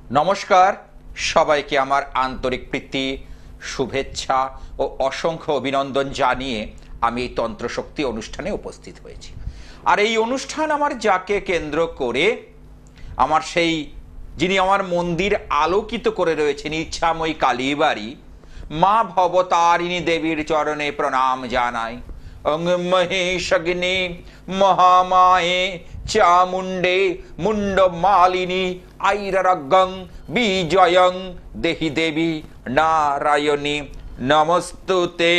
নমস্কার, সবাইকে আমার আন্তরিক প্রীতি, শুভেচ্ছা ও অসংখ্য অভিনন্দন জানিয়ে আমি এই তন্ত্রশক্তি অনুষ্ঠানে উপস্থিত হয়েছি। আর এই অনুষ্ঠান আমার যাকে কেন্দ্র করে আমার সেই যিনি আমার মন্দির আলোকিত করে রয়েছেন ইচ্ছাময়ী কালীবাড়ি মা ভবতারিণী দেবীর চরণে প্রণাম জানাই। অং মহেশগ্নি মহামায়ে চামুণ্ডে মুন্ড মালিনী আইরারগং বিজয়ং দেহি দেবী নারায়ণী নমস্তুতে।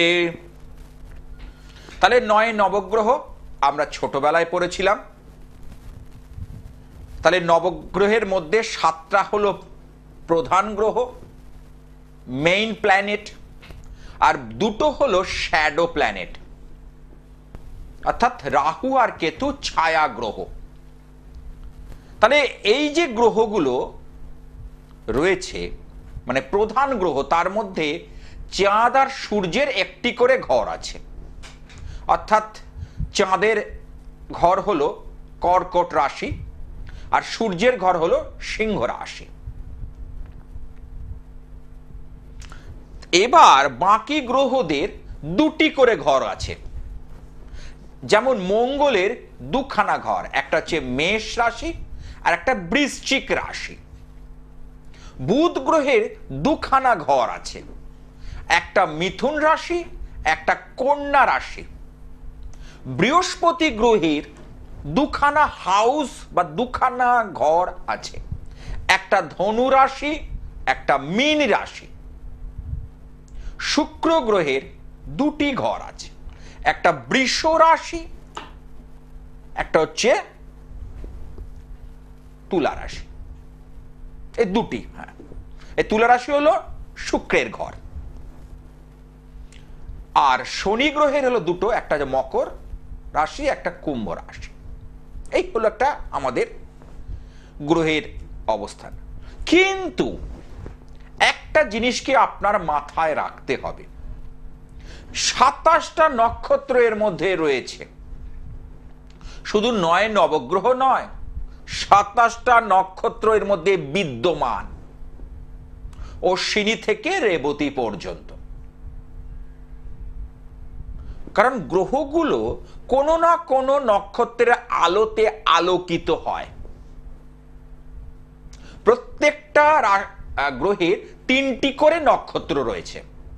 তাহলে 9 নবগ্রহ আমরা ছোটবেলায় পড়েছিলাম। তাহলে নবগ্রহের মধ্যে 7টা হলো প্রধান গ্রহ, মেইন প্ল্যানেট, আর 2টো হলো শ্যাডো প্ল্যানেট, অর্থাৎ রাহু আর কেতু ছায়া গ্রহ। তাহলে এই যে গ্রহগুলো রয়েছে মানে প্রধান গ্রহ, তার মধ্যে চাঁদ আর সূর্যের একটি করে ঘর আছে। অর্থাৎ চাঁদের ঘর হলো কর্কট রাশি আর সূর্যের ঘর হলো সিংহ রাশি। এবার বাকি গ্রহদের 2টি করে ঘর আছে। যেমন মঙ্গলের 2খানা ঘর, একটা হচ্ছে মেষ রাশি আর একটা বৃশ্চিক রাশি। বুধ গ্রহের 2খানা ঘর আছে, একটা মিথুন রাশি একটা কন্যা রাশি। বৃহস্পতি গ্রহের 2খানা হাউস বা 2খানা ঘর আছে, একটা ধনু রাশি একটা মীন রাশি। শুক্র গ্রহের 2টি ঘর আছে, একটা বৃষ রাশি একটা হচ্ছে তুলা রাশি। এই 2টি, হ্যাঁ, এই তুলা রাশি হলো শুক্রের ঘর। আর শনি গ্রহের হলো 2টো, একটা যে মকর রাশি একটা কুম্ভ রাশি। এই হলো একটা আমাদের গ্রহের অবস্থান। কিন্তু একটা জিনিসকে আপনার মাথায় রাখতে হবে, 27টা নক্ষত্র এর মধ্যে রয়েছে। শুধু 9 নবগ্রহ নয়, 27টা নক্ষত্র এর মধ্যে বিদ্যমান, অশ্বিনী থেকে রেবতী পর্যন্ত। কারণ গ্রহগুলো কোনো না কোনো নক্ষত্রের আলোতে আলোকিত হয়। প্রত্যেকটা গ্রহের 3টি করে নক্ষত্র রয়েছে,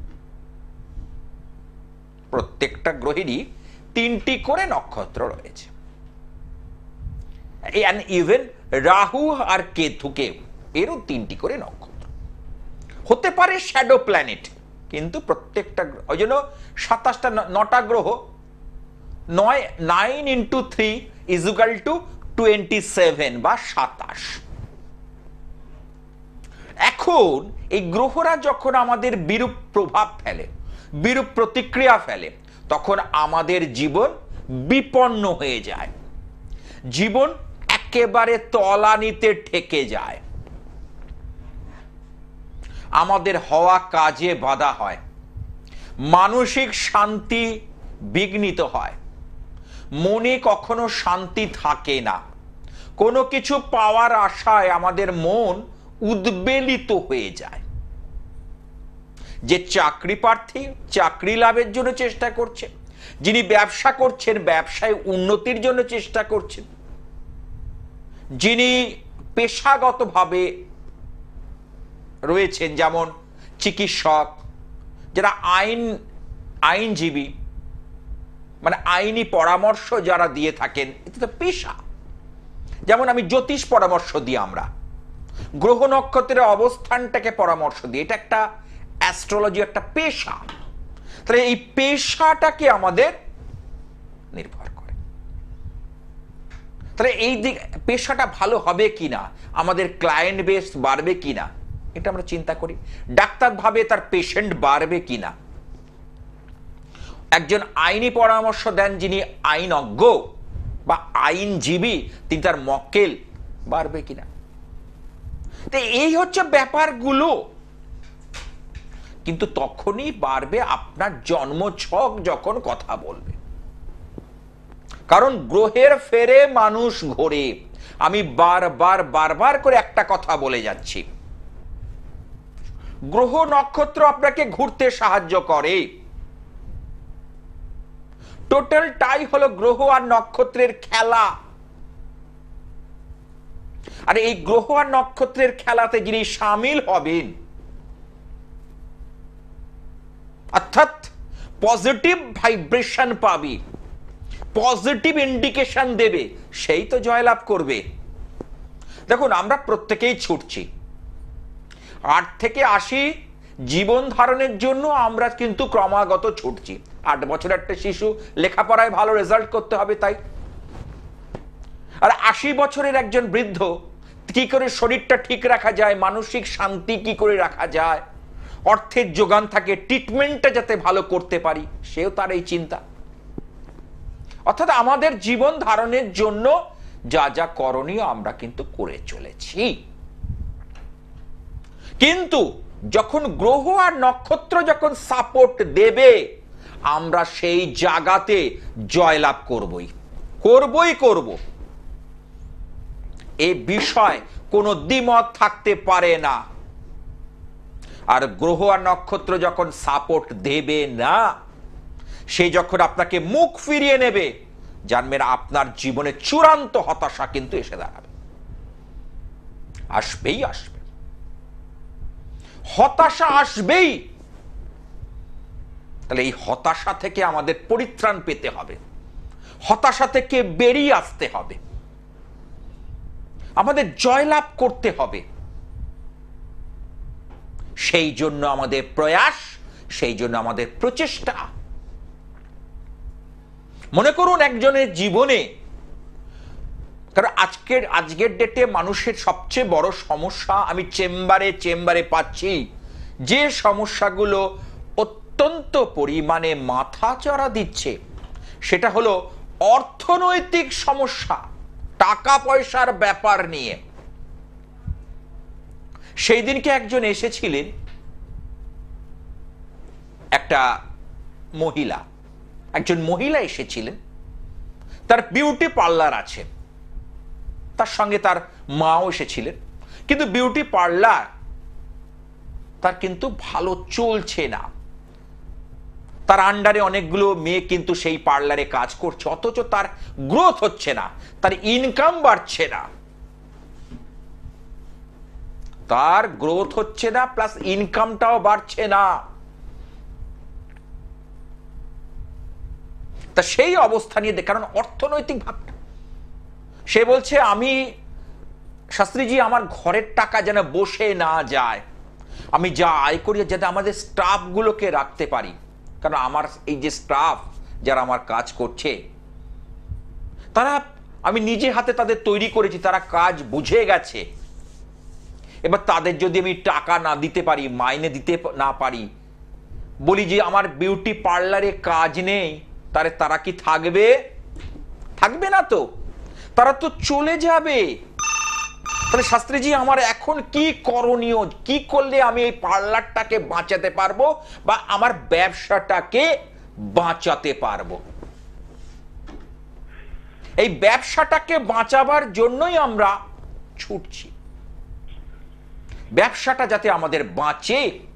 প্রত্যেকটা গ্রহেরই 3টি করে নক্ষত্র রয়েছে। ইভেন রাহু আর কেতুকে এরও 3টি করে নক্ষত্র হতে পারে, শ্যাডো প্ল্যানেট, কিন্তু প্রত্যেকটা ওই জন্য 27টা 9টা গ্রহ 9 into 3 is equal to 27 বা 27। এখন এই গ্রহরা যখন আমাদের বিরূপ প্রভাব ফেলে, বিরূপ প্রতিক্রিয়া ফেলে, তখন আমাদের জীবন বিপন্ন হয়ে যায়, জীবন একেবারে তলানিতে ঠেকে যায়, আমাদের হওয়া কাজে বাধা হয়, মানসিক শান্তি বিঘ্নিত হয়, মনে কখনো শান্তি থাকে না, কোনো কিছু পাওয়ার আশায় আমাদের মন উদ্বেলিত হয়ে যায়। যে চাকরি প্রার্থী চাকরি লাভের জন্য চেষ্টা করছে, যিনি ব্যবসা করছেন ব্যবসায় উন্নতির জন্য চেষ্টা করছেন, যিনি পেশাগতভাবে রয়েছেন যেমন চিকিৎসক, যারা আইনজীবী মানে আইনি পরামর্শ যারা দিয়ে থাকেন, এটা তো পেশা। যেমন আমি জ্যোতিষ পরামর্শ দিই, আমরা গ্রহ নক্ষত্রের অবস্থানটাকে পরামর্শ দিই, এটা একটা অ্যাস্ট্রোলজি, একটা পেশা। তাহলে এই পেশাটাকে আমাদের নির্ভর করে। তাহলে এই দিক পেশাটা ভালো হবে কিনা, আমাদের ক্লায়েন্ট বেস বাড়বে কিনা, এটা আমরা চিন্তা করি। ডাক্তার ভাবে তার পেশেন্ট বাড়বে কিনা, একজন আইনি পরামর্শ দেন যিনি আইনজ্ঞ বা আইনজীবী, তিনি তার মক্কেল বাড়বে কিনা। তো এই হচ্ছে ব্যাপারগুলো। কিন্তু তখনই বাড়বে আপনার জন্মছক যখন কথা বলবে। কারণ গ্রহের ফেরে মানুষ ঘোরে। আমি বারবার করে একটা কথা বলে যাচ্ছি, গ্রহ নক্ষত্র আপনাকে ঘুরতে সাহায্য করে। টোটালটাই হলো গ্রহ আর নক্ষত্রের খেলা। আর এই গ্রহ আর নক্ষত্রের খেলাতে যিনি সামিল হবেন, অর্থাৎ পজিটিভ ভাইব্রেশন পাবে, পজিটিভ ইন্ডিকেশন দেবে, সেই তো জয়লাভ করবে। দেখুন, আমরা প্রত্যেকেই ছুটছি 8 থেকে 80 জীবন ধারণের জন্য। আমরা কিন্তু ক্রমাগত ছুটছি। 8 বছরের একটা শিশু লেখাপড়ায় ভালো রেজাল্ট করতে হবে, তাই। আর 80 বছরের একজন বৃদ্ধ কি করে শরীরটা ঠিক রাখা যায়, মানসিক শান্তি কি করে রাখা যায়, অর্থের যোগান থাকে, ট্রিটমেন্টটা যাতে ভালো করতে পারি, সেও তার এই চিন্তা। অর্থাৎ আমাদের জীবন ধারণের জন্য যা যা করণীয় আমরা কিন্তু করে চলেছি। কিন্তু যখন গ্রহ আর নক্ষত্র যখন সাপোর্ট দেবে, আমরা সেই জায়গাতে জয়লাভ করবই করব। এই বিষয় কোনো দ্বিমত থাকতে পারে না। আর গ্রহ আর নক্ষত্র যখন সাপোর্ট দেবে না, সে যখন আপনাকে মুখ ফিরিয়ে নেবে, জানবেন আপনার জীবনে চূড়ান্ত হতাশা কিন্তু এসে দাঁড়াবে। আসবেই আসবে, হতাশা আসবেই। তাহলে এই হতাশা থেকে আমাদের পরিত্রাণ পেতে হবে, হতাশা থেকে বেরিয়ে আসতে হবে, আমাদের জয়লাভ করতে হবে। সেই জন্য আমাদের প্রয়াস, সেই জন্য আমাদের প্রচেষ্টা। মনে করুন একজনের জীবনে, কারণ আজকের ডেটে মানুষের সবচেয়ে বড় সমস্যা আমি চেম্বারে পাচ্ছি, যে সমস্যাগুলো অত্যন্ত পরিমাণে মাথাচাড়া দিচ্ছে, সেটা হলো অর্থনৈতিক সমস্যা, টাকা পয়সার ব্যাপার নিয়ে। সেই দিনকে একজন এসেছিলেন, একজন মহিলা এসেছিলেন। তার বিউটি পার্লার আছে, তার সঙ্গে তার মাও এসেছিলেন। কিন্তু বিউটি পার্লার তার কিন্তু ভালো চলছে না। তার আন্ডারে অনেকগুলো মেয়ে কিন্তু সেই পার্লারে কাজ করছে, অথচ তার গ্রোথ হচ্ছে না, তার ইনকাম বাড়ছে না। তার গ্রোথ হচ্ছে না, প্লাস ইনকামটাও বাড়ছে না। তা সেই অবস্থা নিয়ে, কারণ অর্থনৈতিক ভাবটা, সে বলছে আমি শাস্ত্রীজি আমার ঘরের টাকা যেন বসে না যায়, আমি যা আয় করি যাতে আমাদের স্টাফগুলোকে রাখতে পারি। কারণ আমার এই যে স্টাফ যারা আমার কাজ করছে, তারা আমি নিজে হাতে তাদের তৈরি করেছি, তারা কাজ বুঝে গেছে। এবার তাদের যদি আমি টাকা না দিতে পারি, মাইনে দিতে না পারি, বলি যে আমার বিউটি পার্লারে কাজ নেই, তাহলে তারা কি থাকবে? থাকবে না তো, তারা তো চলে যাবে। তাহলে শাস্ত্রীজি আমার এখন কি করণীয়, কি করলে আমি এই পার্লারটাকে বাঁচাতে পারবো বা আমার ব্যবসাটাকে বাঁচাতে পারবো? এই ব্যবসাটাকে বাঁচাবার জন্যই আমরা ছুটছি। ব্যবসাটা যাতে আমাদের বাঁচে,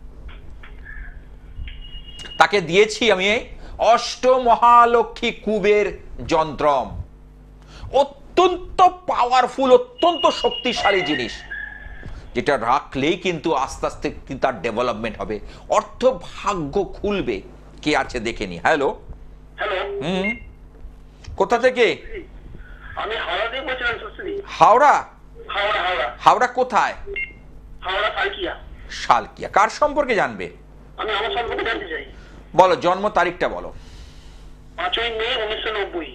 তাকে দিয়েছি আমি অষ্টমহালক্ষ্মী কুবের যন্ত্রম। অত্যন্ত পাওয়ারফুল, অত্যন্ত শক্তিশালী জিনিস, যেটা রাখলেই কিন্তু আস্তে আস্তে তার ডেভেলপমেন্ট হবে, অর্থ ভাগ্য খুলবে। কে আছে দেখে নি। হ্যালো হ্যালো, কোথা থেকে? আমি হাওড়া থেকে বলছিলাম। হাওড়া? হাওড়া হাওড়া হাওড়া কোথায়? হাওড়া সালকিয়া। সালকিয়া। কার সম্পর্কে জানবে? আমি আমার সম্পর্কে জানতে চাই। বলো, জন্ম তারিখটা বলো। 5ই মে 1990।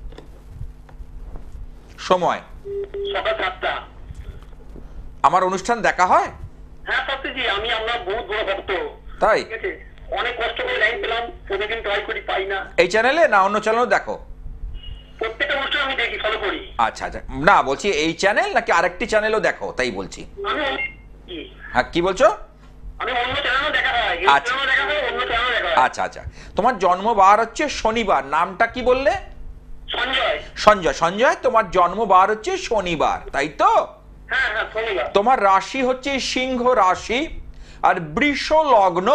সময়? সকাল 7টা। আমার অনুষ্ঠান দেখা হয়? হ্যাঁ সত্যি, আমি আপনার বহুত বড় ভক্ত। তাই? ঠিক আছে, অনেক কষ্ট করে লাইন পেলাম, প্রতিদিন ট্রাই করি, পাই না। এই চ্যানেলে না অন্য চ্যানেলও দেখো? প্রত্যেকটা অনুষ্ঠান আমি দেখি, ফলো করি। আচ্ছা আচ্ছা, না বলছি এই চ্যানেল নাকি আরেকটি চ্যানেলও দেখো, তাই বলছি। হ্যাঁ, কি বলছো? আমি অন্য চ্যানেলও দেখা হয়, এই আচ্ছা। চ্যানেলও দেখা হয়, অন্য চ্যানেলও দেখা হয়। আচ্ছা আচ্ছা, তোমার জন্মবার হচ্ছে শনিবার, নামটা কি বললে? সঞ্জয়। সঞ্জয়। সঞ্জয়, তোমার জন্মবার হচ্ছে শনিবার, তাই তো? হ্যাঁ হ্যাঁ, শনিবার। তোমার রাশি হচ্ছে সিংহ রাশি, আর বৃষ লগ্ন।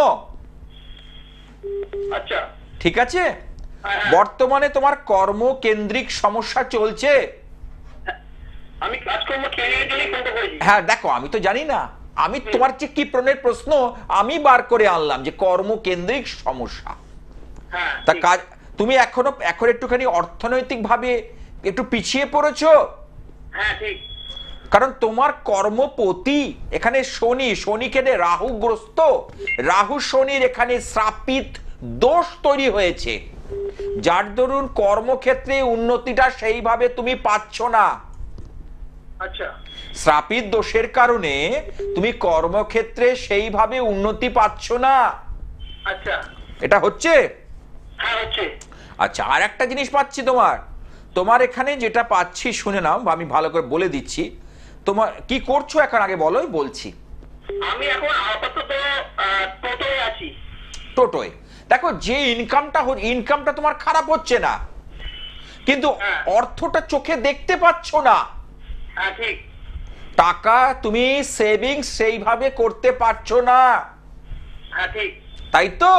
আচ্ছা। ঠিক আছে, হ্যাঁ। বর্তমানে তোমার কর্মকেন্দ্রিক সমস্যা চলছে। আমি কাজকর্ম ক্যারিয়ার জন্যই ফোনটা করেছি। হ্যাঁ দেখো, আমি তো জানি না, আমি তোমার যে কি প্রশ্নের প্রশ্ন আমি বার করে আনলাম যে কর্মকেন্দ্রিক সমস্যা। হ্যাঁ। তা ঠিক। কাজ তুমি এখন একটুখানি অর্থনৈতিক ভাবে একটু পিছিয়ে পড়েছো, হ্যাঁ ঠিক। কারণ তোমার কর্মপতি এখানে শনি কেটে রাহুগ্রস্ত, রাহু শনির এখানে শ্রাপিত দোষ তৈরি হয়েছে, যার দরুন কর্মক্ষেত্রে উন্নতিটা সেইভাবে তুমি পাচ্ছ না। আচ্ছা। শ্রাপিত দোষের কারণে তুমি কর্মক্ষেত্রে সেইভাবে উন্নতি পাচ্ছ না। আচ্ছা। এটা হচ্ছে। হ্যাঁ হচ্ছে। আচ্ছা, আর একটা জিনিস পাচ্ছি তোমার এখানে যেটা পাচ্ছি শুনে নাও, আমি ভালো করে বলে দিচ্ছি। তোমার কি করছো এখন আগে বলোই, বলছি। আমি এখন আপাতত টোটোয় আছি। টোটোয়। দেখো, যে ইনকামটা তোমার খারাপ হচ্ছে না, কিন্তু হ্যাঁ। অর্থটা চোখে দেখতে পাচ্ছ না। হ্যাঁ ঠিক। টাকা তুমি সেভিংস সেইভাবে করতে পারছো না, হ্যাঁ ঠিক। তাই তো?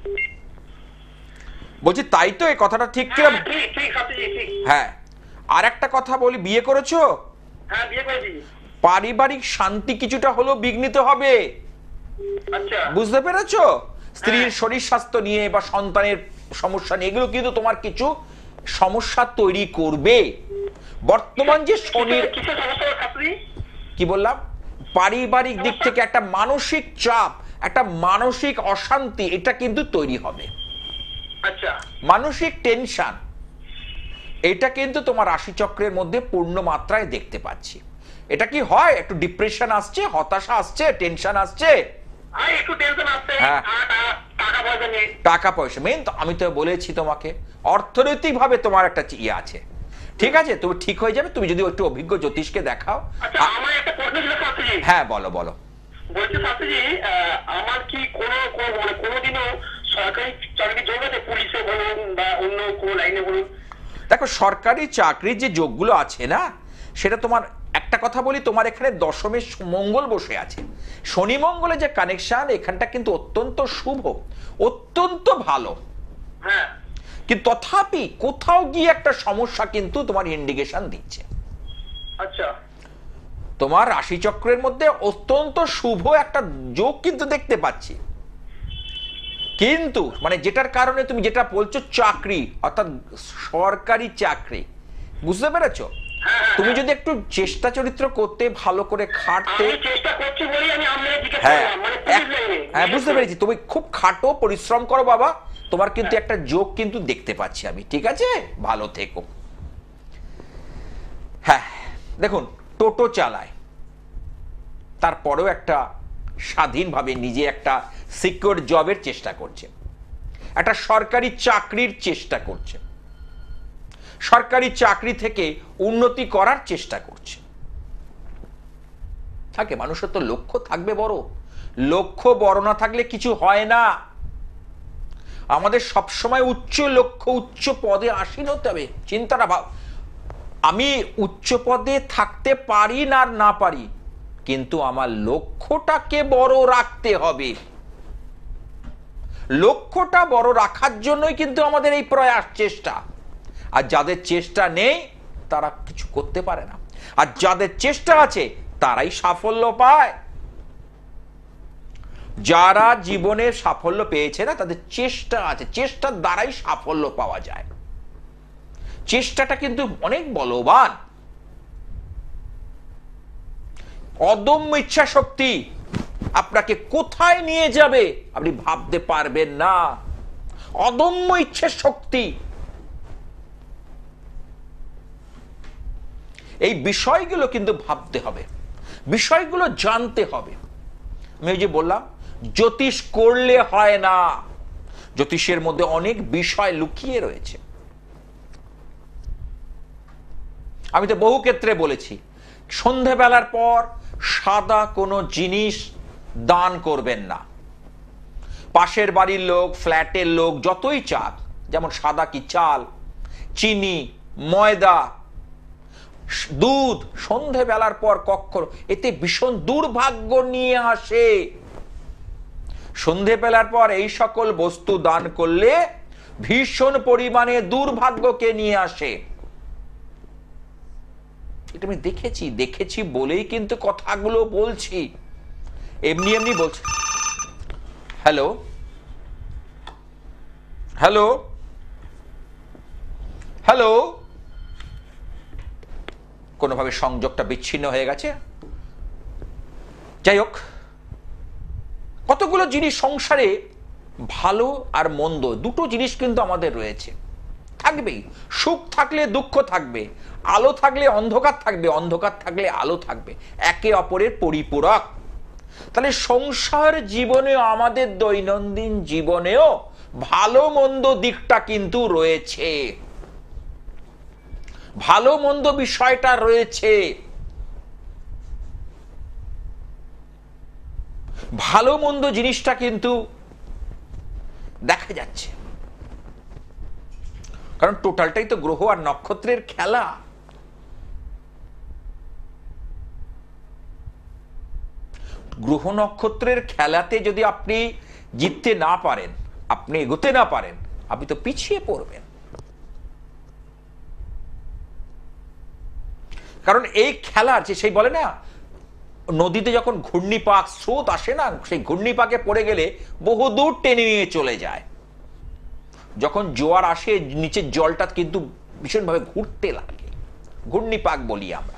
বলছি তাই তো, এই কথাটা ঠিক কি? হ্যাঁ ঠিক ঠিক সত্যি ঠিক। হ্যাঁ। আর একটা কথা বলি, বিয়ে করেছো? হ্যাঁ বিয়ে করেছি। পারিবারিক শান্তি কিছুটা হলেও বিঘ্নিত হবে, আচ্ছা। বুঝতে পেরেছো? স্ত্রীর হ্যাঁ। শরীর স্বাস্থ্য নিয়ে বা সন্তানের সমস্যা নিয়ে এগুলো কিন্তু তোমার কিছু সমস্যা তৈরি করবে। বর্তমান যে শনির, কিসের সমস্যা শাস্ত্রী? কি বললাম, পারিবারিক দিক থেকে একটা মানসিক চাপ, একটা মানসিক অশান্তি, এটা কিন্তু তৈরি হবে। আচ্ছা। মানসিক টেনশন, এটা কিন্তু তোমার রাশিচক্রের মধ্যে পূর্ণ মাত্রায় দেখতে পাচ্ছি। এটা কি হয়, একটু ডিপ্রেশন আসছে, হতাশা আসছে, টেনশন আসছে। আর একটু টেনশন আসছে। হ্যাঁ। টাকা পয়সা নেই। টাকা পয়সা মেন তো, আমি তো বলেছি তোমাকে অর্থনৈতিক ভাবে তোমার একটা ইয়ে আছে। ঠিক আছে, তুমি ঠিক হয়ে যাবে, তুমি যদি একটু অভিজ্ঞ জ্যোতিষকে দেখাও। আচ্ছা আমার একটা প্রশ্ন ছিল শাস্ত্রী। হ্যাঁ বলো বলো। বলছি শাস্ত্রী, আমার কি কোনোদিনও সরকারি চাকরি যোগ আছে, পুলিশে বলুন বা অন্য কোনো লাইনে বলুন? দেখো, সরকারি চাকরির যে যোগগুলো আছে না, সেটা তোমার একটা কথা বলি, তোমার এখানে দশমে মঙ্গল বসে আছে, শনি মঙ্গলের যে কানেকশন এখানটা কিন্তু অত্যন্ত শুভ, অত্যন্ত ভালো। হ্যাঁ। কিন্তু তথাপি কোথাও গিয়ে একটা সমস্যা কিন্তু তোমার ইন্ডিকেশন দিচ্ছে। আচ্ছা। তোমার রাশিচক্রের মধ্যে অত্যন্ত শুভ একটা যোগ কিন্তু দেখতে পাচ্ছি, কিন্তু মানে যেটার কারণে তুমি যেটা বলছো চাকরি, অর্থাৎ সরকারি চাকরি, বুঝতে পেরেছো? তুমি যদি একটু চেষ্টা চরিত্র করতে, ভালো করে খাটতে। আমি চেষ্টা করছি বলি আমি আপনাকে জিজ্ঞেস হ্যাঁ করলাম, মানে পুলিশ লাইনে। হ্যাঁ, বুঝতে পেরেছি, তুমি খুব খাটো, পরিশ্রম করো বাবা, তোমার কিন্তু একটা যোগ কিন্তু দেখতে পাচ্ছি আমি। ঠিক আছে, ভালো থেকো। হ্যাঁ দেখুন, টোটো চালায়, তারপরেও একটা স্বাধীনভাবে নিজে একটা সিকিউর জবের চেষ্টা করছে, একটা সরকারি চাকরির চেষ্টা করছে, সরকারি চাকরি থেকে উন্নতি করার চেষ্টা করছে। থাকে, মানুষের তো লক্ষ্য থাকবে বড়, লক্ষ্য বড় না থাকলে কিছু হয় না। আমাদের সবসময় উচ্চ লক্ষ্য, উচ্চ পদে আসীন হতে হবে। চিন্তাটা ভাব, আমি উচ্চ পদে থাকতে পারি না পারি, কিন্তু আমার লক্ষ্যটাকে বড় রাখতে হবে। লক্ষ্যটা বড় রাখার জন্যই কিন্তু আমাদের এই প্রয়াস, চেষ্টা। আর যাদের চেষ্টা নেই তারা কিছু করতে পারে না, আর যাদের চেষ্টা আছে তারাই সাফল্য পায়। যারা জীবনে সাফল্য পেয়েছে না, তাদের চেষ্টা আছে, চেষ্টার দ্বারাই সাফল্য পাওয়া যায়। চেষ্টাটা কিন্তু অনেক বলবান। অদম্য ইচ্ছা শক্তি আপনাকে কোথায় নিয়ে যাবে আপনি ভাবতে পারবেন না। অদম্য ইচ্ছা শক্তি, এই বিষয়গুলো কিন্তু ভাবতে হবে, বিষয়গুলো জানতে হবে। আমি ওই যে বললাম, জ্যোতিষ করলে হয় না, জ্যোতিষের মধ্যে অনেক বিষয় লুকিয়ে রয়েছে। আমি তো বহু ক্ষেত্রে বলেছি, সন্ধেবেলার পর সাদা কোনো জিনিস দান করবেন না। পাশের বাড়ির লোক, ফ্ল্যাটের লোক যতই চাক, যেমন সাদা কি চাল, চিনি, ময়দা, দুধ, সন্ধেবেলার পর কখনো, এতে ভীষণ দুর্ভাগ্য নিয়ে আসে। সন্ধে পেলার পর এই সকল বস্তু দান করলে ভীষণ পরিমাণে দুর্ভাগ্যকে নিয়ে আসে। এটা আমি দেখেছি বলেই কিন্তু কথাগুলো বলছি, এমনি এমনি বলছি। হ্যালো হ্যালো হ্যালো, কোনোভাবে সংযোগটা বিচ্ছিন্ন হয়ে গেছে। যাই হোক, কতগুলো জিনিস সংসারে, ভালো আর মন্দ দুটো জিনিস কিন্তু আমাদের রয়েছে, থাকবেই। সুখ থাকলে দুঃখ থাকবে, আলো থাকলে অন্ধকার থাকবে, অন্ধকার থাকলে আলো থাকবে, একে অপরের পরিপূরক। তাহলে সংসার জীবনে, আমাদের দৈনন্দিন জীবনেও ভালো মন্দ দিকটা কিন্তু রয়েছে, ভালো মন্দ বিষয়টা রয়েছে। ভালো মন্দ জিনিসটা কিন্তু দেখা যাচ্ছে, কারণ টোটালটাই তো গ্রহ আর নক্ষত্রের খেলা। গ্রহ নক্ষত্রের খেলাতে যদি আপনি জিততে না পারেন, আপনি এগোতে না পারেন, আপনি তো পিছিয়ে পড়বেন। কারণ এই খেলার যে, সেই বলে না, নদীতে যখন ঘূর্ণিপাক স্রোত আসে না, সেই ঘূর্ণিপাকে পড়ে গেলে বহুদূর টেনে নিয়ে চলে যায়। যখন জোয়ার আসে, নিচের জলটা কিন্তু ভীষণভাবে ঘুরতে লাগে, ঘূর্ণিপাক বলি আমরা।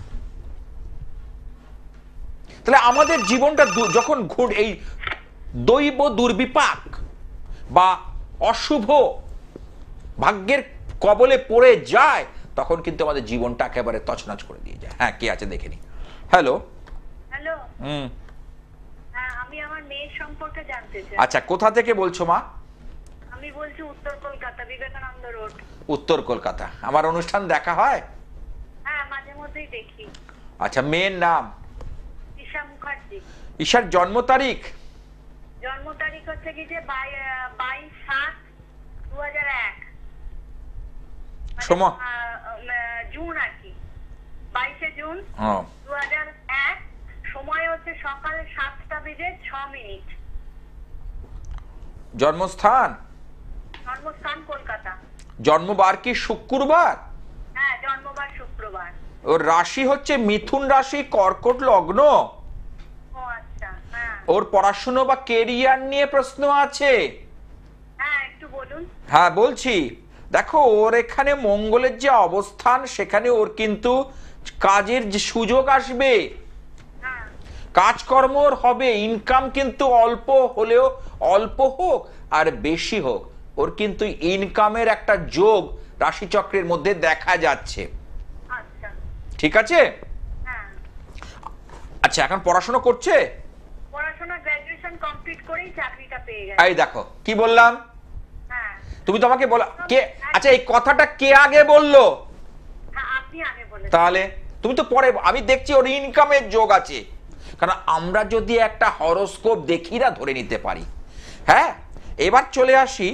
তাহলে আমাদের জীবনটা যখন এই দৈব দুর্বিপাক বা অশুভ ভাগ্যের কবলে পড়ে যায়, তখন কিন্তু আমাদের জীবনটা একেবারে তছনছ করে দিয়ে যায়। হ্যাঁ, কে আছে দেখে নি। Hello hello. হ্যাঁ, আমি আমার মেয়ের সম্পর্কে জানতে চাই। আচ্ছা, কোথা থেকে বলছো মা? আমি বলছি উত্তর কলকাতা, বিবেকানন্দ রোড। উত্তর কলকাতা। আমার অনুষ্ঠান দেখা হয়? হ্যাঁ, মাঝে মধ্যেই দেখি। আচ্ছা, মেয়ের নাম? ঈশা মুখার্জি। ঈশার জন্ম তারিখ? জন্ম তারিখ হচ্ছে কি যে 22/7/2001। সময়? জুন আর কি, 22শে জুন 2001। সময় হচ্ছে সকাল 7:06। জন্মস্থান? জন্মস্থান কলকাতা। জন্মবার কি শুক্রবার? হ্যাঁ, জন্মবার শুক্রবার। ওর রাশি হচ্ছে মিথুন রাশি, কর্কট লগ্ন। ও আচ্ছা, হ্যাঁ। ওর পড়াশুনো বা কেরিয়ার নিয়ে প্রশ্ন আছে? হ্যাঁ, একটু বলুন। হ্যাঁ, বলছি। দেখো, ওর এখানে মঙ্গলের যে অবস্থান, সেখানে ওর কিন্তু কাজের যে সুযোগ আসবে, হ্যাঁ। কাজকর্ম হবে, ইনকাম কিন্তু অল্প হলেও, অল্প হোক আর বেশি হোক, ওর কিন্তু ইনকামের একটা যোগ রাশিচক্রের মধ্যে দেখা যাচ্ছে। আচ্ছা, ঠিক আছে? হ্যাঁ। আচ্ছা, এখন পড়াশোনা করছে? পড়াশোনা গ্র্যাজুয়েশন কমপ্লিট করেই চাকরিটা পেয়ে গেছে। এই দেখো কি বললাম। হ্যাঁ। তুমি তো আমাকে বলা কে? আচ্ছা, এই কথাটা কে আগে বললো? হ্যাঁ, আপনি আগে বলেছেন। তাহলে তুমি তো পরে, আমি দেখছি ওর ইনকামের যোগ আছে। কারণ আমরা যদি একটা হরোস্কোপ দেখি না, ধরে নিতে পারি। হ্যাঁ, এবার চলে আসি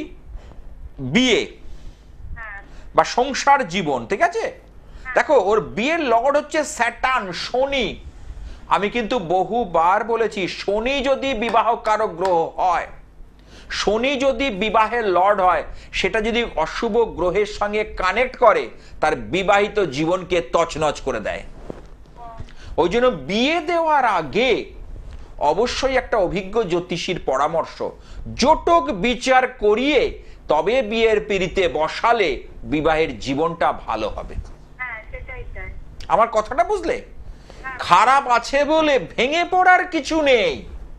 বিয়ে হ্যাঁ। বা সংসার জীবন। ঠিক আছে, দেখো ওর বিয়ের লর্ড হচ্ছে স্যাটার্ন, শনি। আমি কিন্তু বহুবার বলেছি, শনি যদি বিবাহ কারক গ্রহ হয়, শনি যদি বিবাহের লর্ড হয়, সেটা যদি অশুভ গ্রহের সঙ্গে কানেক্ট করে, তার বিবাহিত জীবনকে তছনছ করে দেয়। ওই জন্য বিয়ে দেওয়ার আগে অবশ্যই একটা অভিজ্ঞ জ্যোতিষীর পরামর্শ, জটক বিচার করিয়ে তবে বিয়ের পিঁড়িতে বসালে বিবাহের জীবনটা ভালো হবে। হ্যাঁ, সেটাই চাই। আমার কথাটা বুঝলে? খারাপ আছে বলে ভেঙে পড়ার কিছু নেই।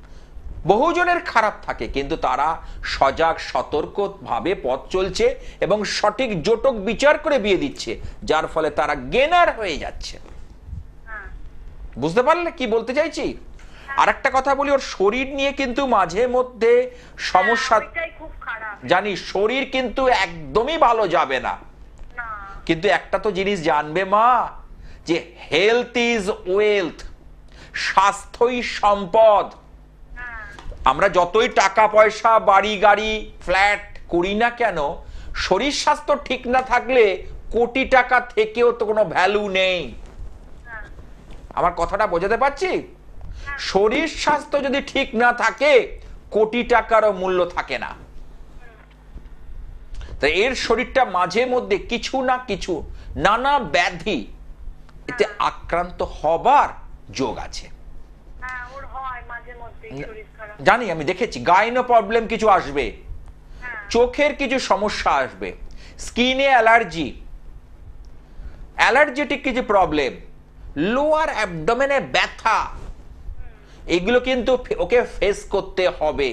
বহুজনের খারাপ থাকে, কিন্তু তারা সজাগ সতর্ক ভাবে পথ চলছে এবং সঠিক জটক বিচার করে বিয়ে দিচ্ছে, যার ফলে তারা গেনার হয়ে যাচ্ছে। হ্যাঁ। বুঝতে পারলে কি বলতে চাইছি? আর একটা কথা বলি, ওর শরীর নিয়ে কিন্তু মাঝে মধ্যে সমস্যা। এটাই খুব খারাপ। জানি, শরীর কিন্তু একদমই ভালো যাবে না। না। কিন্তু একটা তো জিনিস জানবে মা, যে হেলথ ইজ ওয়েলথ, স্বাস্থ্যই সম্পদ। হ্যাঁ। আমরা যতই টাকা পয়সা, বাড়ি গাড়ি, ফ্ল্যাট করি না কেন, শরীর স্বাস্থ্য ঠিক না থাকলে কোটি টাকা থেকেও তো কোনো ভ্যালু নেই। হ্যাঁ। আমার কথাটা বোঝাতে পারছি? শরীর স্বাস্থ্য যদি ঠিক না থাকে, কোটি টাকারও মূল্য থাকে না। তাই এর শরীরটা মাঝে মধ্যে কিছু না কিছু নানা ব্যাধি এতে আক্রান্ত হবার যোগ আছে। হ্যাঁ ওর হয় মাঝে মধ্যে শরীর খারাপ। জানি, আমি দেখেছি। গাইনো প্রবলেম কিছু আসবে, হ্যাঁ চোখের কিছু সমস্যা আসবে, স্কিনে অ্যালার্জি, অ্যালার্জেটিক কিছু প্রবলেম, লোয়ার অ্যাবডোমেনে ব্যথা, এগুলো কিন্তু ওকে ফেস করতে হবে।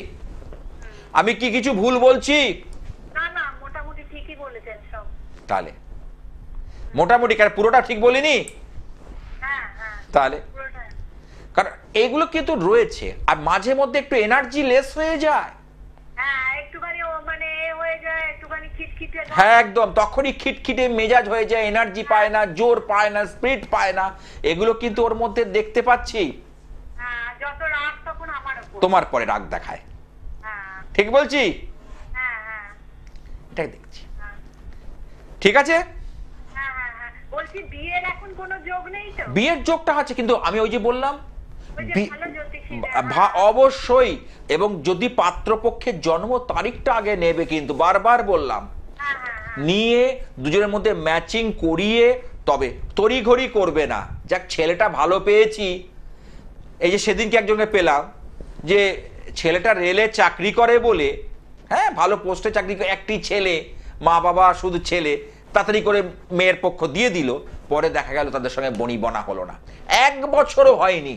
আমি কি কিছু ভুল বলছি? না না মোটামুটি ঠিকই বলেছেন সব। তাহলে মোটামুটি, কারণ পুরোটা ঠিক বলিনি হ্যাঁ হ্যাঁ তাহলে, পুরোটাই। কারণ এগুলো কিন্তু রয়েছে। আর মাঝে মধ্যে একটু এনার্জি লেস হয়ে যায়। হ্যাঁ একটুখানি ও মানে এ হয়ে যায়, একটুখানি খিটখিটে ভাব। হ্যাঁ একদম, তখনই খিটখিটে মেজাজ হয়ে যায়, এনার্জি পায় না, জোর পায় না, স্পিরিট পায় না। এগুলো কিন্তু ওর মধ্যে দেখতে পাচ্ছি। হ্যাঁ যত রাগ তখন আমার উপর। তোমার পরে রাগ দেখায়, হ্যাঁ ঠিক বলছি? হ্যাঁ হ্যাঁ এটাই দেখছি। হ্যাঁ ঠিক আছে, হ্যাঁ হ্যাঁ হ্যাঁ। বলছি বিয়ের এখন কোনো যোগ নেই তো? বিয়ের যোগটা আছে, কিন্তু আমি ওই যে বললাম ওই যে বি- ভালো জ্যোতিষী অবশ্যই, এবং যদি পাত্রপক্ষের জন্ম তারিখটা আগে নেবে, কিন্তু বারবার বললাম, হ্যাঁ হ্যাঁ হ্যাঁ নিয়ে দুজনের মধ্যে ম্যাচিং করিয়ে তবে তড়িঘড়ি করবে না। যাক ছেলেটা ভালো পেয়েছি, এই যে সেদিনকে একজনকে পেলাম যে ছেলেটা রেলে চাকরি করে বলে, হ্যাঁ ভালো পোস্টে চাকরি করে, একটি ছেলে, মা বাবা শুধু ছেলে, তাড়াতাড়ি করে মেয়ের পক্ষ দিয়ে দিল, পরে দেখা গেল তাদের সঙ্গে বনিবনা হলো না, 1 বছরও হয়নি।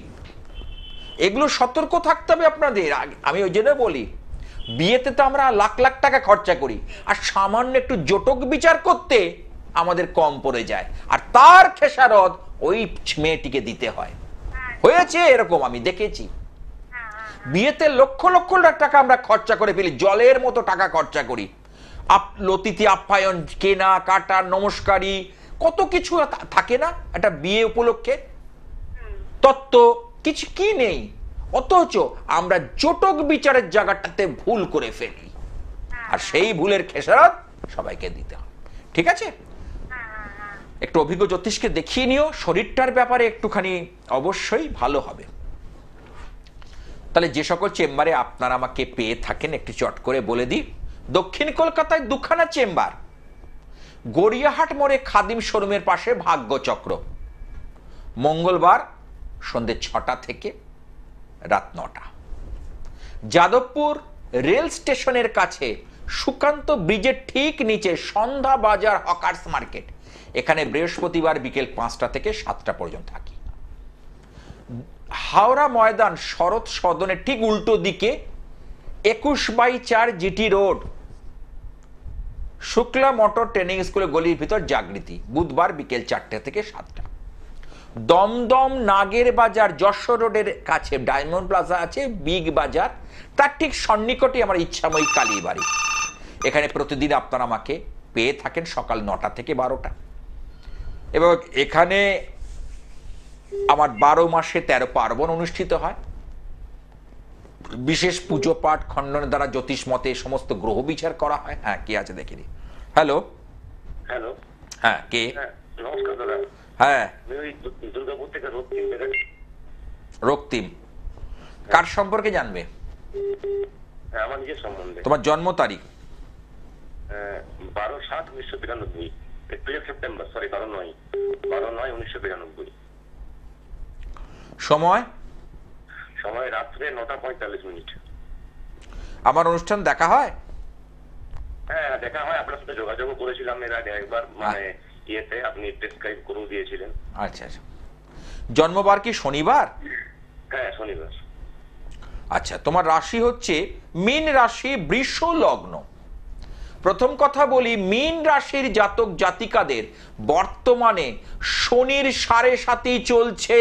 এগুলো সতর্ক থাকতে হবে আপনাদের। আমি ওই জন্য বলি, বিয়েতে তো আমরা লাখ লাখ টাকা খরচা করি, আর সামান্য একটু জটক বিচার করতে আমাদের কম পড়ে যায়, আর তার খেসারত ওই মেয়েটিকে দিতে হয়। হয়েছে এরকম, আমি দেখেছি। বিয়েতে লক্ষ লক্ষ টাকা আমরা খরচা করে ফেলি, জলের মতো টাকা খরচা করি। অতিথি আপ্যায়ন, কেনা কাটা, নমস্কারী, কত কিছু থাকে না একটা বিয়ে উপলক্ষে, তত্ত্ব কিছু কি নেই। অথচ আমরা জটক বিচারের জায়গাটাতে ভুল করে ফেলি, আর সেই ভুলের খেসারত সবাইকে দিতে হয়। ঠিক আছে, একটু অভিজ্ঞ জ্যোতিষকে দেখিয়ে নিও, শরীরটার ব্যাপারে একটুখানি অবশ্যই ভালো হবে। তাহলে যে সকল চেম্বারে আপনারা আমাকে পেয়ে থাকেন একটু চট করে বলে দিই। দক্ষিণ কলকাতায় 2খানা চেম্বার, গড়িয়াহাট মোড়ে খাদিম শোরুমের পাশে ভাগ্যচক্র, মঙ্গলবার সন্ধ্যে 6টা থেকে রাত 9টা। যাদবপুর রেল স্টেশনের কাছে সুকান্ত ব্রিজের ঠিক নিচে সন্ধ্যা বাজার হকার্স মার্কেট, এখানে বৃহস্পতিবার বিকেল 5টা থেকে 7টা পর্যন্ত থাকি। হাওড়া ময়দান শরৎ সদনের ঠিক উল্টো দিকে 21/4 GT road, Shukla motor training স্কুলের গলির ভিতর জাগৃতি, বুধবার বিকেল 4টে থেকে 7টা। দমদম নাগের বাজার যশোর রোডের কাছে ডায়মন্ড প্লাজা আছে, বিগ বাজার, তার ঠিক সন্নিকটে আমার ইচ্ছাময়ী কালীবাড়ি, এখানে প্রতিদিন আপনারা আমাকে পেয়ে থাকেন সকাল 9টা থেকে 12টা। এবং এখানে আমার 12 মাসে 13 পার্বণ অনুষ্ঠিত হয়, বিশেষ পুজো পাঠ খণ্ডনের দ্বারা জ্যোতিষ মতে সমস্ত গ্রহ বিচার করা হয়। হ্যাঁ, কে আছে দেখিনি। হ্যালো হ্যালো, হ্যাঁ, কে? নমস্কার দাদা। হ্যাঁ, আমি ওই দুর্গাপুর থেকে রক্তিম। রক্তিম, কার সম্পর্কে জানবে? হ্যাঁ, আমার নিজের সম্বন্ধে। তোমার জন্ম তারিখ? 12/7/1992, 1 সেপ্টেম্বর, সরি 12/9/1992। সময়? সময় রাত্রে 9:45। আমার অনুষ্ঠান দেখা হয়? হ্যাঁ দেখা হয়, আপনার সাথে যোগাযোগ করেছিলাম এর আগে একবার, মানে ইয়েতে আপনি প্রেসক্রাইব করে দিয়েছিলেন। আচ্ছা আচ্ছা। জন্মবার কি শনিবার? হ্যাঁ শনিবার। আচ্ছা, তোমার রাশি হচ্ছে মীন রাশি, বৃষ লগ্ন। প্রথম কথা বলি, মীন রাশির জাতক জাতিকাদের বর্তমানে শনির 7.5 চলছে।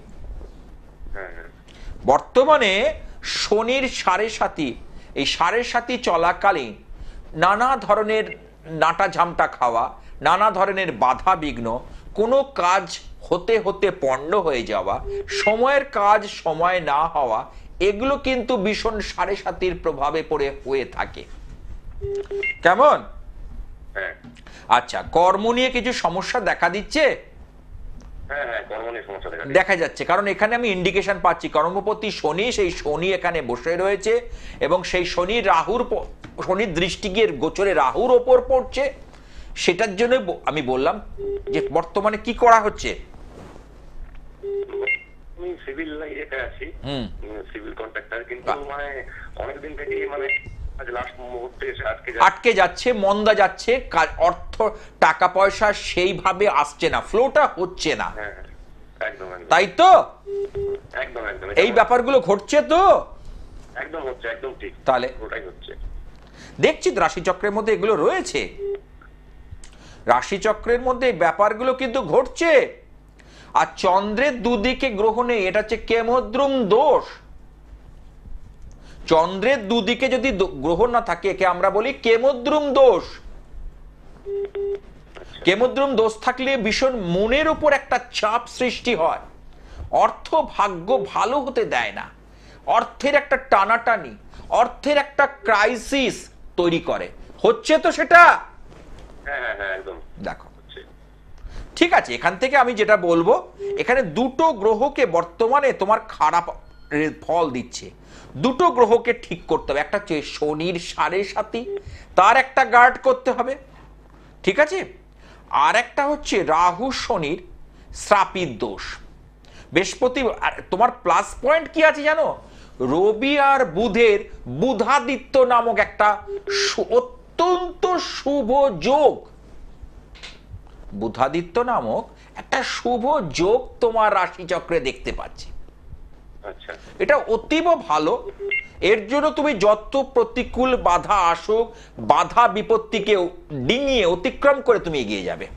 বর্তমানে শনির 7.5, এই 7.5 চলাকালীন নানা ধরনের নাটা ঝামটা খাওয়া, নানা ধরনের বাধা বিঘ্ন, কোনো কাজ হতে হতে পণ্ড হয়ে যাওয়া, সময়ের কাজ সময় না হওয়া, এগুলো কিন্তু ভীষণ 7.5 প্রভাবে পড়ে হয়ে থাকে। কেমন? আচ্ছা, কর্ম নিয়ে কিছু সমস্যা দেখা দিচ্ছে? হ্যাঁ হ্যাঁ, কর্ম নিয়ে সমস্যা দেখা যাচ্ছে, কারণ এখানে আমি ইন্ডিকেশন পাচ্ছি কর্মপতি শনি, সেই শনি এখানে বসে রয়েছে এবং সেই শনি শনির দৃষ্টি গিয়ে গোচরে রাহুর ওপর পড়ছে। সেটার জন্য আমি বললাম যে বর্তমানে কি করা হচ্ছে। আমি সিভিল লাইনে আছি, সিভিল কন্ট্রাক্টর, কিন্তু মানে অনেকদিন থেকে মানে আজ লাস্ট মুহূর্তে এসে আটকে যাচ্ছে, মন্দা যাচ্ছে, অর্থ টাকা পয়সা সেইভাবে আসছে না, ফ্লোটা হচ্ছে না। হ্যাঁ একদম একদম, তাই তো একদম একদম এই ব্যাপারগুলো ঘটছে তো একদম হচ্ছে, একদম ঠিক, তাহলে ওটাই হচ্ছে। দেখছি তো রাশিচক্রের মধ্যে এগুলো রয়েছে, রাশিচক্রের মধ্যে এই ব্যাপারগুলো কিন্তু ঘটছে। আর চন্দ্রের দুদিকে গ্রহ নেই, এটা হচ্ছে কেমদ্রুম দোষ। চন্দ্রের দুদিকে যদি গ্রহ না থাকে একে আমরা বলি কেমদ্রুম দোষ। কেমদ্রুম দোষ থাকলে ভীষণ মনের উপর একটা চাপ সৃষ্টি হয়, অর্থ ভাগ্য ভালো হতে দেয় না, অর্থের একটা টানাটানি, অর্থের একটা ক্রাইসিস তৈরি করে। হচ্ছে তো সেটা, হ্যাঁ হ্যাঁ হ্যাঁ একদম দেখো ঠিক আছে। এখান থেকে আমি যেটা বলবো, এখানে দুটো গ্রহকে বর্তমানে তোমার খারাপ ফল দিচ্ছে, দুটো গ্রহকে ঠিক করতে হবে। একটা হচ্ছে শনির 7.5, তার একটা গার্ড করতে হবে, ঠিক আছে। আর একটা হচ্ছে রাহু শনির শ্রাপিত দোষ। বৃহস্পতি তোমার প্লাস পয়েন্ট কি আছে জানো, রবি আর বুধের বুধাদিত্য নামক একটা অত্যন্ত শুভ যোগ, বুধাদিত্য নামক একটা শুভ যোগ তোমার রাশিচক্রে দেখতে পাচ্ছি। আচ্ছা, এটা অতীব ভালো। এর জন্য তুমি যত প্রতিকূল বাধা আসুক, বাধা বিপত্তিকে ডিঙিয়ে অতিক্রম করে তুমি এগিয়ে যাবে।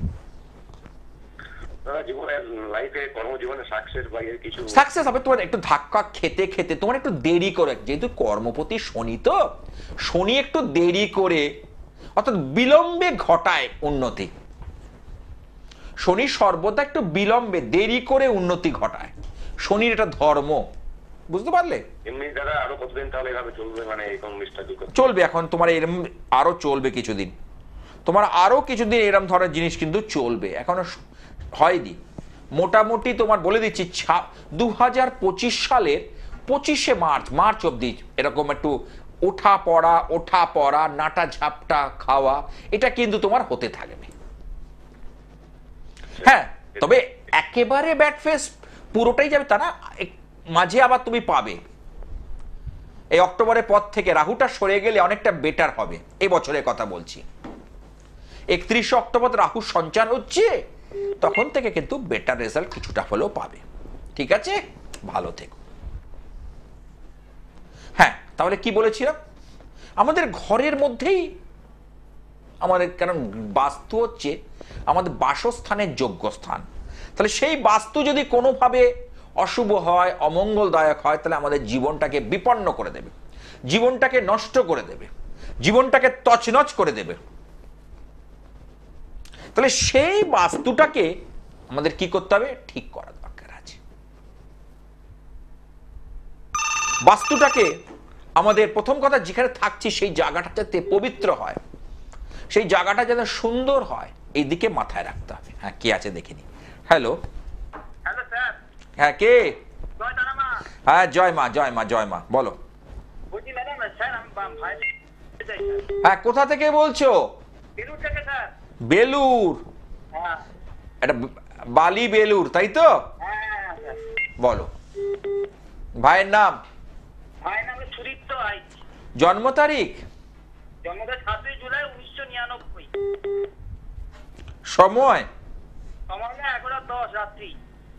জীবনের লাইফে কর্মজীবনে সাকসেস হবে। তোমার একটু ধাক্কা খেতে খেতে তোমার একটু দেরি করে, যেহেতু কর্মপতি শনি, তো শনি একটু দেরি করে অর্থাৎ বিলম্বে ঘটায় উন্নতি। শনি সর্বদা একটু বিলম্বে দেরি করে উন্নতি ঘটায়, শনির এটা ধর্ম, বুঝতে পারলে। এমনি দাদা আরো কতদিন তাহলে এভাবে চলবে, মানে এরকম চলবে এখন তোমার এরম আরো চলবে কিছুদিন, তোমার আরো কিছুদিন এরম ধরনের জিনিস কিন্তু চলবে, এখনো হয়নি। মোটামুটি তোমার বলে দিচ্ছি 2025 সালের 25শে মার্চ অব্দি এরকম একটু ওঠা পড়া নাটা ঝাপটা খাওয়া, এটা কিন্তু তোমার হতে থাকবে। হ্যাঁ, তবে একেবারে ব্যাড ফেস পুরোটাই যাবে তা না, মাঝে আবার তুমি পাবে। এই অক্টোবরের পর থেকে রাহুটা সরে গেলে অনেকটা বেটার হবে, এই বছরের কথা বলছি। 31 অক্টোবর রাহু সঞ্চার হচ্ছে, তখন থেকে কিন্তু বেটার রেজাল্ট কিছুটা হলেও পাবে, ঠিক আছে। ভালো থেকো। হ্যাঁ, তাহলে কি বলেছিলাম, আমাদের ঘরের মধ্যেই আমাদের, কারণ বাস্তু হচ্ছে আমাদের বাসস্থানের যোগ্য স্থান, তাহলে সেই বাস্তু যদি কোনোভাবে অশুভ হয়, অমঙ্গলদায়ক হয়, তাহলে আমাদের জীবনটাকে বিপন্ন করে দেবে, জীবনটাকে নষ্ট করে দেবে, জীবনটাকে তছনছ করে দেবে। তাহলে সেই বাস্তুটাকে আমাদের কি করতে হবে, ঠিক করার দরকার আছে। বাস্তুটাকে আমাদের প্রথম কথা, যেখানে থাকছি সেই জায়গাটা যাতে পবিত্র হয়, সেই জায়গাটা যেন সুন্দর হয়, এই দিকে মাথায় রাখতে হবে। হ্যাঁ, কে আছে দেখিনি। Hello, hello sir. হ্যাঁ কে? জয় তারা মা। হ্যাঁ, জয় মা, জয় মা, জয় মা, বলো। বলছি ম্যাডাম, স্যার আমি ভাই। হ্যাঁ, কোথা থেকে বলছো? বেলুর থেকে স্যার। বেলুর? হ্যাঁ। এটা বালি বেলুর, তাই তো? হ্যাঁ স্যার। বলো। ভাইয়ের নাম? ভাইয়ের নাম সুদীপ্ত রায়। জন্ম তারিখ? জন্মদিন 7 জুলাই 1999। সময়? সময় 11:10 রাত্রি।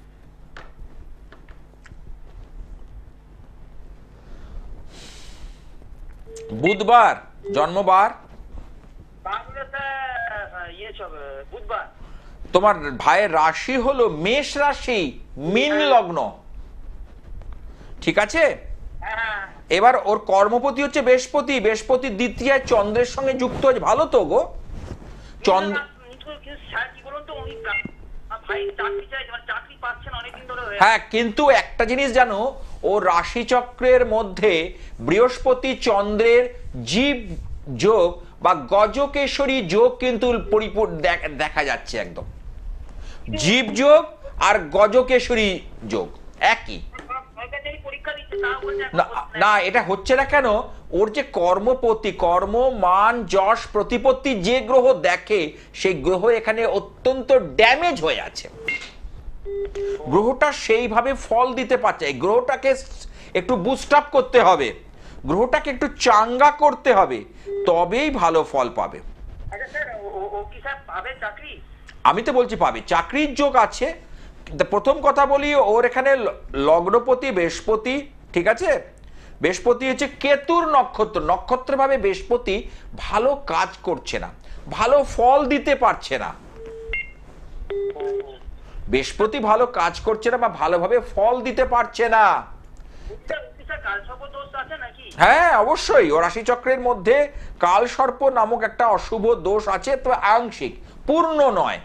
বুধবার জন্মবার? বুধবার। তোমার ভাইয়ের রাশি হলো মেষ রাশি, মীন লগ্ন, ঠিক আছে। এবার ওর কর্মপতি হচ্ছে বৃহস্পতি, বৃহস্পতি দ্বিতীয়ায় চন্দ্রের সঙ্গে যুক্ত হয়েছে, ভালো তো গো। চন্দ্র, হ্যাঁ, কিন্তু একটা জিনিস জানো, ও রাশিচক্রের মধ্যে বৃহস্পতি চন্দ্রের জীব যোগ বা গজকেশরী যোগ কিন্তু পরিপূর্ণ দেখা যাচ্ছে, একদম জীব যোগ আর গজকেশরী যোগ একই। পরীক্ষা দিচ্ছে তা বলছে না না, এটা হচ্ছে না কেন, ওর যে কর্মপতি, কর্ম মান যশ প্রতিপত্তি যে গ্রহ দেখে সেই গ্রহ এখানে অত্যন্ত ড্যামেজ হয়ে আছে। গ্রহটা সেইভাবে ফল দিতে পারছে, এই গ্রহটাকে একটু বুস্ট আপ করতে হবে, গ্রহটাকে একটু চাঙ্গা করতে হবে, তবেই ভালো ফল পাবে। আচ্ছা স্যার, ও কি স্যার পাবে চাকরি? আমি তো বলছি পাবে, চাকরির যোগ আছে। কিন্তু প্রথম কথা বলি, ওর এখানে লগ্নপতি বৃহস্পতি, ঠিক আছে, বৃহস্পতি হচ্ছে কেতুর নক্ষত্র, নক্ষত্র ভাবে বৃহস্পতি ভালো কাজ করছে না, ভালো ফল দিতে পারছে না। বৃহস্পতি ভালো কাজ করছে না বা ভালোভাবে ফল দিতে পারছে না। কালসর্প দোষ আছে নাকি? হ্যাঁ অবশ্যই, ও রাশি চক্রের মধ্যে কালসর্প নামক একটা অশুভ দোষ আছে, তবে আংশিক, পূর্ণ নয়।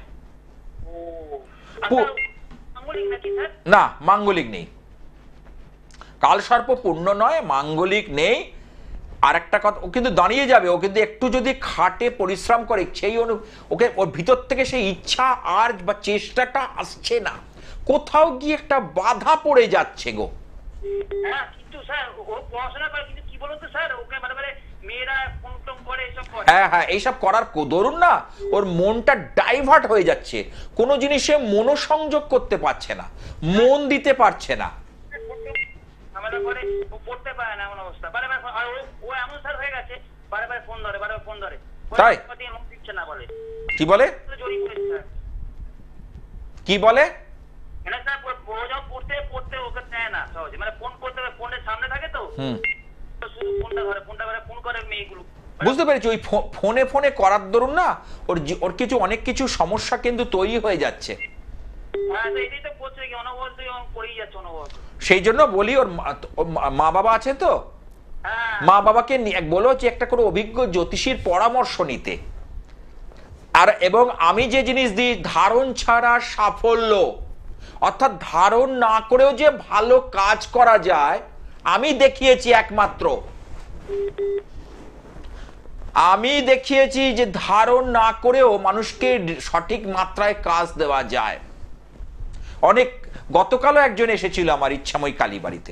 না, মাঙ্গলিক নেই, কালসর্প পূর্ণ নয়, মাঙ্গলিক নেই। আর একটা কথা, ও কিন্তু দাঁড়িয়ে যাবে, ও কিন্তু একটু যদি খাটে পরিশ্রম করে সেই ওকে, ওর ভিতর থেকে সেই ইচ্ছা আর বা চেষ্টাটা আসছে না, কোথাও গিয়ে একটা বাধা পড়ে যাচ্ছে গো। হ্যাঁ কিন্তু স্যার ও পড়াশোনা করে, কিন্তু কি বলুন তো স্যার, ওকে মানে মেয়েরা ফোন টোন করে এসব করে। হ্যাঁ এইসব করার দরুন না ওর মনটা ডাইভার্ট হয়ে যাচ্ছে, কোনো জিনিসে মনোসংযোগ করতে পারছে না, মন দিতে পারছে না। ঝামেলা করে, ও পড়তে পারে না, এমন অবস্থা। বারে বারে আর ও এমন স্যার হয়ে গেছে, বারে বারে ফোন ধরে, বারে বারে ফোন ধরে, তাই দিচ্ছে না বলে। কি বলে, জড়িয়ে পড়েছে স্যার। কি বলে? মানে স্যার ও যখন পড়তে পড়তে ওকে দেয় না সহজে, মানে ফোন করতে হবে, ফোনের সামনে থাকে তো শুধু ফোনটা ধরে, ফোনটা ধরে ফোন করে মেয়েগুলো। বুঝতে পেরেছি, ওই ফোনে ফোনে করার দরুন না ওর ওর কিছু অনেক কিছু সমস্যা কিন্তু তৈরি হয়ে যাচ্ছে। হ্যাঁ তো এটাই তো করছে কি, অনবরত করেই যাচ্ছে অনবরত। সেই জন্য বলি, ওর মা বাবা আছে তো, হ্যাঁ মা বাবাকে বলো যে একটা করে অভিজ্ঞ জ্যোতিষীর পরামর্শ নিতে। আর এবং আমি যে জিনিস দিই, ধারণ ছাড়া সাফল্য, অর্থাৎ ধারণ না করেও যে ভালো কাজ করা যায়, আমি দেখিয়েছি একমাত্র, আমি দেখিয়েছি যে ধারণ না করেও মানুষকে সঠিক মাত্রায় কাজ দেওয়া যায়। অনেক, গতকালও একজন এসেছিল আমার ইচ্ছাময় কালীবাড়িতে,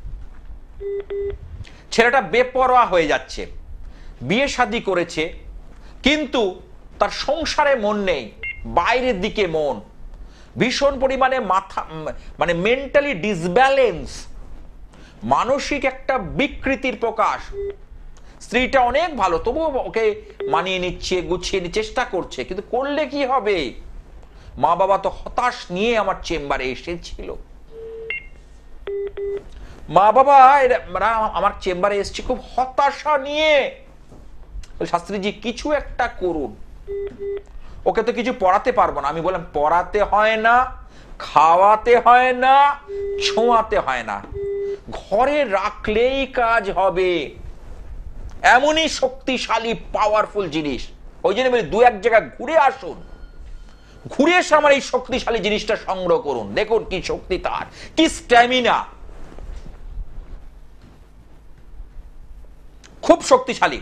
ছেলেটা বেপরোয়া হয়ে যাচ্ছে, বিয়ে শাদী করেছে কিন্তু তার সংসারে মন নেই, বাইরের দিকে মন, ভীষণ পরিমাণে মাথা, মানে মেন্টালি ডিসব্যালেন্স, মানসিক একটা বিকৃতির প্রকাশ। স্ত্রীটা অনেক ভালো, তবুও ওকে মানিয়ে নিচ্ছে, গুছিয়ে নিচ্ছে, চেষ্টা করছে, কিন্তু করলে কি হবে? মা বাবা তো হতাশ নিয়ে আমার চেম্বারে এসেছিল, মা বাবা আমার চেম্বারে এসেছে খুব হতাশা নিয়ে, শাস্ত্রীজি কিছু একটা করুন, ওকে তো কিছু পড়াতে পারবো না। আমি বললাম পড়াতে হয় না, খাওয়াতে হয় না, ছোঁয়াতে হয় না, ঘরে রাখলেই কাজ হবে, এমনই শক্তিশালী পাওয়ারফুল জিনিস। ওই জন্য বলি দু এক জায়গায় ঘুরে আসুন, ঘুরে এসে আমার এই শক্তিশালী জিনিসটা সংগ্রহ করুন, দেখুন কি শক্তি তার, কি স্ট্যামিনা, খুব শক্তিশালী,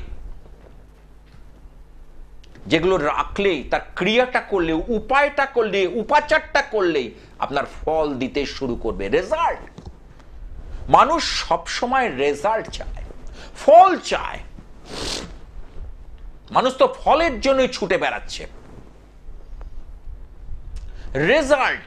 যেগুলো রাখলেই, তার ক্রিয়াটা করলে, উপায়টা করলে, উপাচারটা করলেই আপনার ফল দিতে শুরু করবে, রেজাল্ট। মানুষ সব সময় রেজাল্ট চায়, ফল চায়, মানুষ তো ফলের জন্যই ছুটে বেড়াচ্ছে, রেজাল্ট।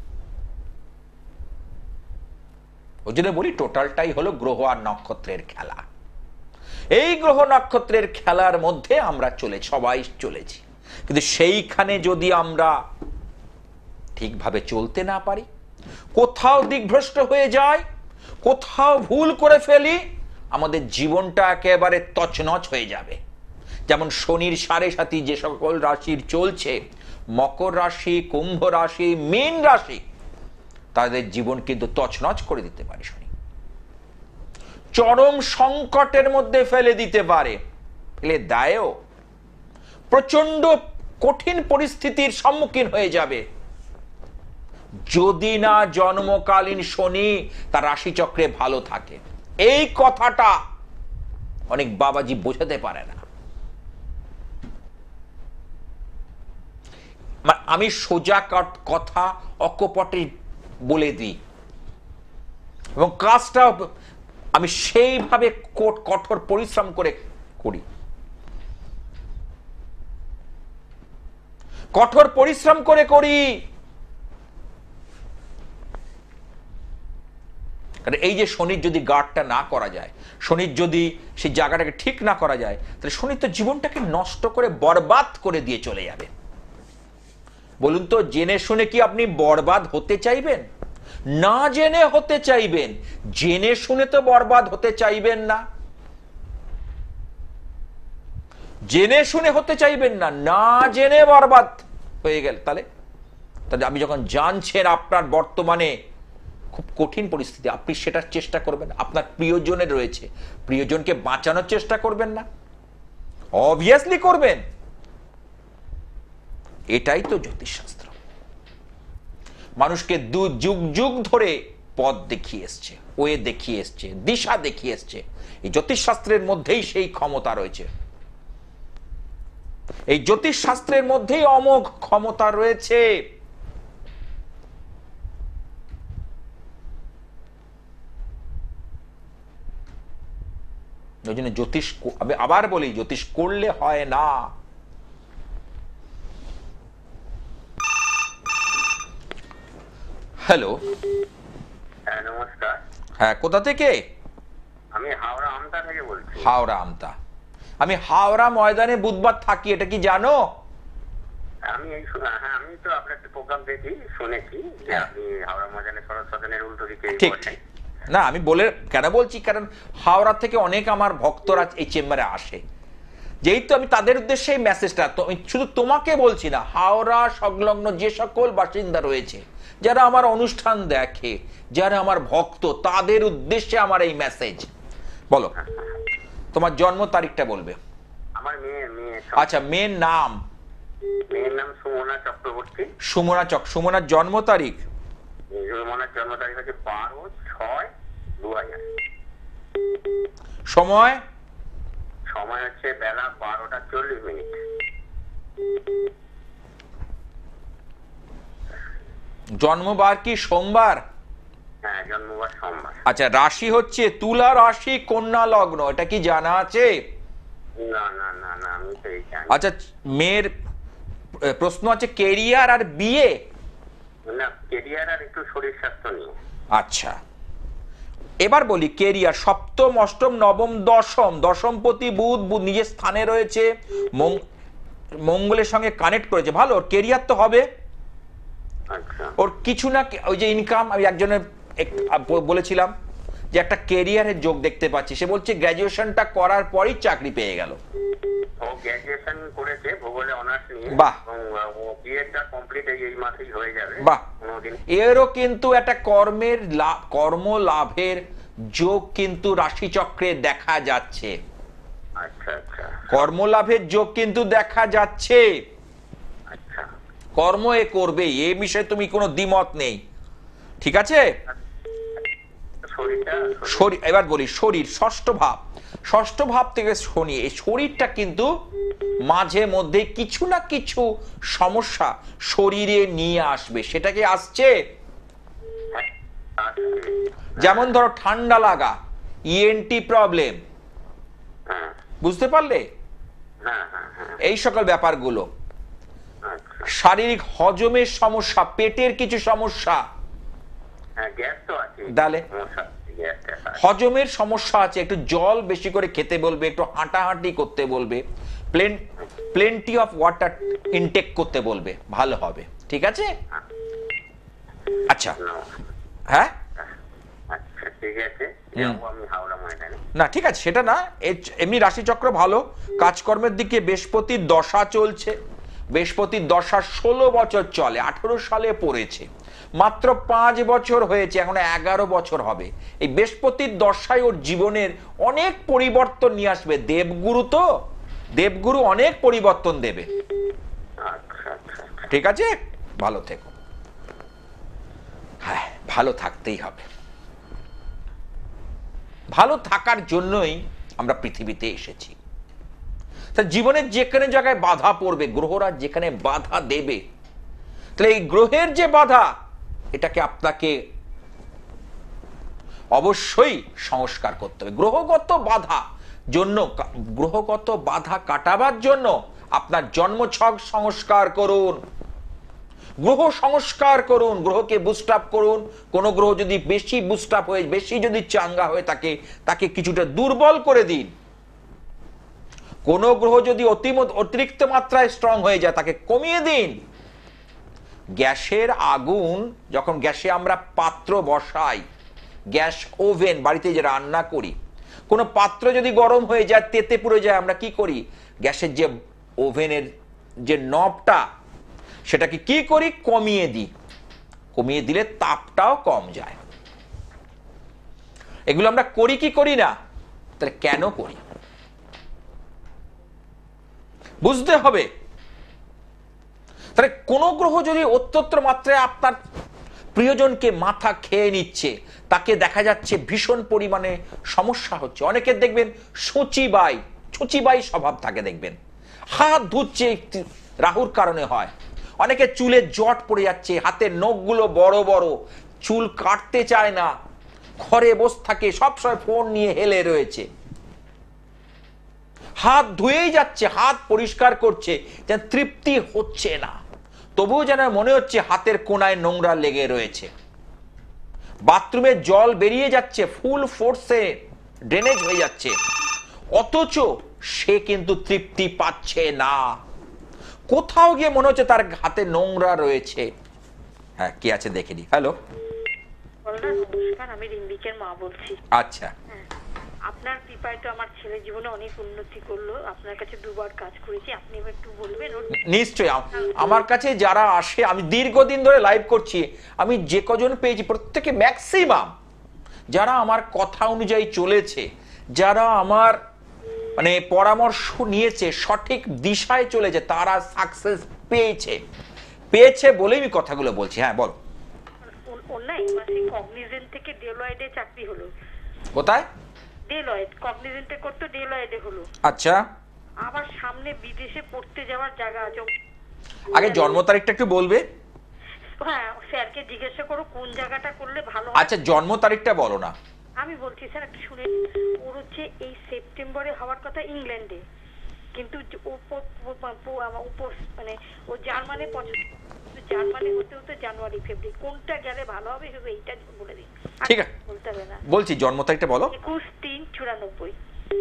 ওই জন্য বলি টোটালটাই হলো গ্রহ আর নক্ষত্রের খেলা। এই গ্রহ নক্ষত্রের খেলার মধ্যে আমরা সবাই চলেছি, কিন্তু সেইখানে যদি আমরা ঠিকভাবে চলতে না পারি, কোথাও দিকভ্রষ্ট হয়ে যায়, কোথাও ভুল করে ফেলি, আমাদের জীবনটা একেবারে তছনছ হয়ে যাবে। যেমন শনির সাড়ে সাথী যে সকল রাশির চলছে, মকর রাশি, কুম্ভ রাশি, মীন রাশি, তাদের জীবন কিন্তু তছনছ করে দিতে পারে শনি, চরম সংকটের মধ্যে ফেলে দিতে পারে, ফেলে দেয়ও, প্রচন্ড কঠিন পরিস্থিতির সম্মুখীন হয়ে যাবে যদি না জন্মকালীন শনি তার রাশিচক্রে ভালো থাকে। এই কথাটা অনেক বাবাজি বোঝাতে পারে না। আমি সোজা কথা অকপটে বলে দিই এবং কাজটা আমি সেইভাবে কঠোর পরিশ্রম করে করি। কঠোর পরিশ্রম করে করি। কারণ এই যে শনির যদি গার্ডটা না করা যায়, শনির যদি সেই জায়গাটাকে ঠিক না করা যায়, তাহলে শনি তো জীবনটাকে নষ্ট করে বরবাদ করে দিয়ে চলে যাবে। বলুন তো, জেনে শুনে কি আপনি বরবাদ হতে চাইবেন? না জেনে হতে চাইবেন, জেনে শুনে তো বরবাদ হতে চাইবেন না। জেনে শুনে হতে চাইবেন না, না জেনে বরবাদ হয়ে গেল। তাহলে আপনি যখন জানছেন আপনার বর্তমানে খুব কঠিন পরিস্থিতি, আপনি সেটার চেষ্টা করবেন। আপনার প্রিয়জনের রয়েছে, প্রিয়জনকে বাঁচানোর চেষ্টা করবেন না? অবভিয়াসলি করবেন। এটাই তো জ্যোতিষশাস্ত্র। মানুষকে যুগ যুগ ধরে পথ দেখিয়ে এসছে, ওয়ে দেখিয়ে এসছে, দিশা দেখিয়ে এসছে। এই জ্যোতিষশাস্ত্রের মধ্যেই সেই ক্ষমতা রয়েছে। এই জ্যোতিষশাস্ত্রের মধ্যেই অমোঘ ক্ষমতা রয়েছে। ওই জন্য জ্যোতিষ, আবার বলি, জ্যোতিষ করলে হয় না। হ্যালো, হ্যাঁ নমস্কার। হ্যাঁ, কোথা থেকে? আমি হাওড়া আমতা থেকে বলছি। হাওড়া আমতা। আমি হাওড়া ময়দানে বুধবার থাকি, এটা কি জানো? আমি হ্যাঁ, আমি তো আপনার প্রোগ্রাম দেখি, শুনেছি যে আপনি হাওড়া ময়দানে শরৎ সদনের উল্টো দিকে ঠিক বসেন। না, আমি বলে কেন বলছি, কারণ হাওড়া থেকে অনেক আমার ভক্তরা এই চেম্বারে আসে। যেহেতু আমি তাদের উদ্দেশ্যে এই মেসেজটা, তো শুধু তোমাকে বলছি না, হাওড়া সংলগ্ন যে সকল বাসিন্দা রয়েছে, যারা আমার অনুষ্ঠান দেখে, যারা আমার ভক্ত, তাদের উদ্দেশ্যে আমার এই মেসেজ। বলো, তোমার জন্ম তারিখটা বলবে। আমার মেয়ে। আচ্ছা, মেয়ের নাম? মেয়ের নাম সুমনা চক্রবর্তী। সুমনার জন্ম তারিখ? সুমনার জন্ম তারিখ হচ্ছে 12/6/2000। সময়? সময় হচ্ছে বেলা 12:40। জন্মবার কি সোমবার? হ্যাঁ, জন্মবার সোমবার। আচ্ছা, রাশি হচ্ছে তুলা রাশি, কন্যা লগ্ন, এটা কি জানা আছে? না না না না, আমি তো এই জানি। আচ্ছা, মেয়ের প্রশ্ন আছে কেরিয়ার আর বিয়ে? না, কেরিয়ার আর একটু শরীর স্বাস্থ্য নিয়ে। আচ্ছা, এবার বলি কেরিয়ার। সপ্তম, অষ্টম, নবম, দশমপতি বুধ নিজের স্থানে রয়েছে, মঙ্গলের সঙ্গে কানেক্ট করেছে, ভালো। ওর কেরিয়ার তো হবে। আচ্ছা। ওর কিছু না, ওই যে ইনকাম, আমি একজনের বলেছিলাম যে একটা কেরিয়ারের যোগ দেখতে পাচ্ছি। সে বলছে গ্র্যাজুয়েশনটা করার পরই চাকরি পেয়ে গেল। ও গ্র্যাজুয়েশন করেছে ভূগোলে অনার্স নিয়ে। বাহ। এবং ও বিএডটা কমপ্লিট এই মাসেই হয়ে যাবে। বাহ। এরও কিন্তু একটা কর্ম লাভের যোগ কিন্তু রাশিচক্রে দেখা যাচ্ছে। আচ্ছা আচ্ছা। কর্মলাভের যোগ কিন্তু দেখা যাচ্ছে। আচ্ছা। কর্ম এ করবে, এ বিষয়ে তুমি কোনো দ্বিমত নেই, ঠিক আছে? এবার বলি শরীর, ষষ্ঠ ভাব থেকে শনি, এই শরীরটা কিন্তু মাঝে মধ্যে কিছু না কিছু সমস্যা শরীরে নিয়ে আসবে। সেটা কি আসছে? যেমন ধরো ঠান্ডা লাগা, ইএনটি প্রবলেম, বুঝতে পারলে? এই সকল ব্যাপারগুলো, শারীরিক হজমের সমস্যা, পেটের কিছু সমস্যা, তাহলে হজমের সমস্যা আছে, একটু জল বেশি করে খেতে বলবে, একটু হাঁটাহাঁটি করতে বলবে, প্লেন্টি অফ ওয়াটার ইনটেক করতে বলবে, ভালো হবে, ঠিক আছে? আচ্ছা, হ্যাঁ না, ঠিক আছে, সেটা না, এমনি রাশিচক্র ভালো। কাজকর্মের দিকে বৃহস্পতির দশা চলছে, বৃহস্পতির দশা 16 বছর চলে, 18 সালে পড়েছে, মাত্র 5 বছর হয়েছে, এখন 11 বছর হবে। এই বৃহস্পতির দশায় ওর জীবনের অনেক পরিবর্তন নিয়ে আসবে। দেবগুরু তো, দেবগুরু অনেক পরিবর্তন দেবে, ঠিক আছে? ভালো থেকো। হ্যাঁ, ভালো থাকতেই হবে। ভালো থাকার জন্যই আমরা পৃথিবীতে এসেছি। তা জীবনের যেখানে জায়গায় বাধা পড়বে, গ্রহরা যেখানে বাধা দেবে, তাহলে এই গ্রহের যে বাধা, এটাকে আপনাকে অবশ্যই সংস্কার করতে হবে। গ্রহগত বাধা কাটাবার জন্য আপনার জন্মছক সংস্কার করুন, গ্রহ সংস্কার করুন, গ্রহকে বুস্ট আপ করুন। কোন গ্রহ যদি বেশি বুস্ট আপ হয়ে, বেশি যদি চাঙ্গা হয়ে থাকে, তাকে কিছুটা দুর্বল করে দিন। কোন গ্রহ যদি অতিরিক্ত মাত্রায় স্ট্রং হয়ে যায়, তাকে কমিয়ে দিন। গ্যাসের আগুন, যখন গ্যাসে আমরা পাত্র বসাই, গ্যাস ওভেন, বাড়িতে যে রান্না করি, কোনো পাত্র যদি গরম হয়ে যায়, তেতে পুড়ে যায়, আমরা কি করি? গ্যাসের যে ওভেনের যে নবটা, সেটাকে কি করি? কমিয়ে দিই। কমিয়ে দিলে তাপটাও কম যায়। এগুলো আমরা করি কি করি না? তাহলে কেন করি বুঝতে হবে। তাহলে কোন গ্রহ যদি অত্যন্ত মাত্রায় আপনার প্রিয়জনকে মাথা খেয়ে নিচ্ছে, তাকে দেখা যাচ্ছে ভীষণ পরিমাণে সমস্যা হচ্ছে। অনেকের দেখবেন ছুচিবাই স্বভাব থাকে, দেখবেন হাত ধুচ্ছে, রাহুর কারণে হয়। অনেকে চুলে জট পড়ে যাচ্ছে, হাতের নখগুলো বড় বড়, চুল কাটতে চায় না, ঘরে বসে থাকে, সবসময় ফোন নিয়ে হেলে রয়েছে, হাত ধুয়েই যাচ্ছে, হাত পরিষ্কার করছে, যেন তৃপ্তি হচ্ছে না, তবুও যেন মনে হচ্ছে হাতের কোনায় নোংরা লেগে রয়েছে। বাথরুমে জল বেরিয়ে যাচ্ছে, ফুল ফোর্সে ড্রেনেজ হয়ে যাচ্ছে, অথচ সে কিন্তু তৃপ্তি পাচ্ছে না। কোথাও গিয়ে মনে হচ্ছে তার হাতে নোংরা রয়েছে। হ্যাঁ, কি আছে দেখে নি। হ্যালো, নমস্কার, আমি রিম্বিকের মা বলছি। আচ্ছা, আপনার কৃপায় তো আমার ছেলে জীবনে অনেক উন্নতি করলো। আপনার কাছে দুবার কাজ করেছি, আপনি এবার একটু বলবেন। নিশ্চয়ই। আমার কাছে যারা আসে, আমি দীর্ঘদিন ধরে লাইভ করছি, আমি যে কজন পেয়েছি প্রত্যেকে ম্যাক্সিমাম যারা আমার কথা অনুযায়ী চলেছে, যারা আমার মানে পরামর্শ নিয়েছে, সঠিক দিশায় চলেছে, তারা সাকসেস পেয়েছে বলেই আমি কথাগুলো বলছি। হ্যাঁ, বল। অনলাইন মাসে কগনিজেন্ট থেকে ডেলয়েডে চাকরি হলো। কোথায়? ডেলয়েড, কগনিজেন্টে করতে ডেলয়েডে হলো। আচ্ছা, আবার সামনে বিদেশে পড়তে যাওয়ার জায়গা আছে। আগে জন্ম তারিখটা একটু বলবে? হ্যাঁ, স্যারকে জিজ্ঞাসা করো কোন জায়গাটা করলে ভালো। আচ্ছা, জন্ম তারিখটা বলো না। আমি বলছি স্যার, একটু শুনে। ওর হচ্ছে এই সেপ্টেম্বরে হওয়ার কথা ইংল্যান্ডে, কিন্তু মানে ও জার্মানি পছন্দ, জার্মানি হতে হতে জানুয়ারি ফেব্রুয়ারি, কোনটা গেলে ভালো হবে শুধু এইটা বলে দিন। ঠিক আছে, বলতে হবে না। বলছি, জন্ম তারিখটা বলো। 21/3/94।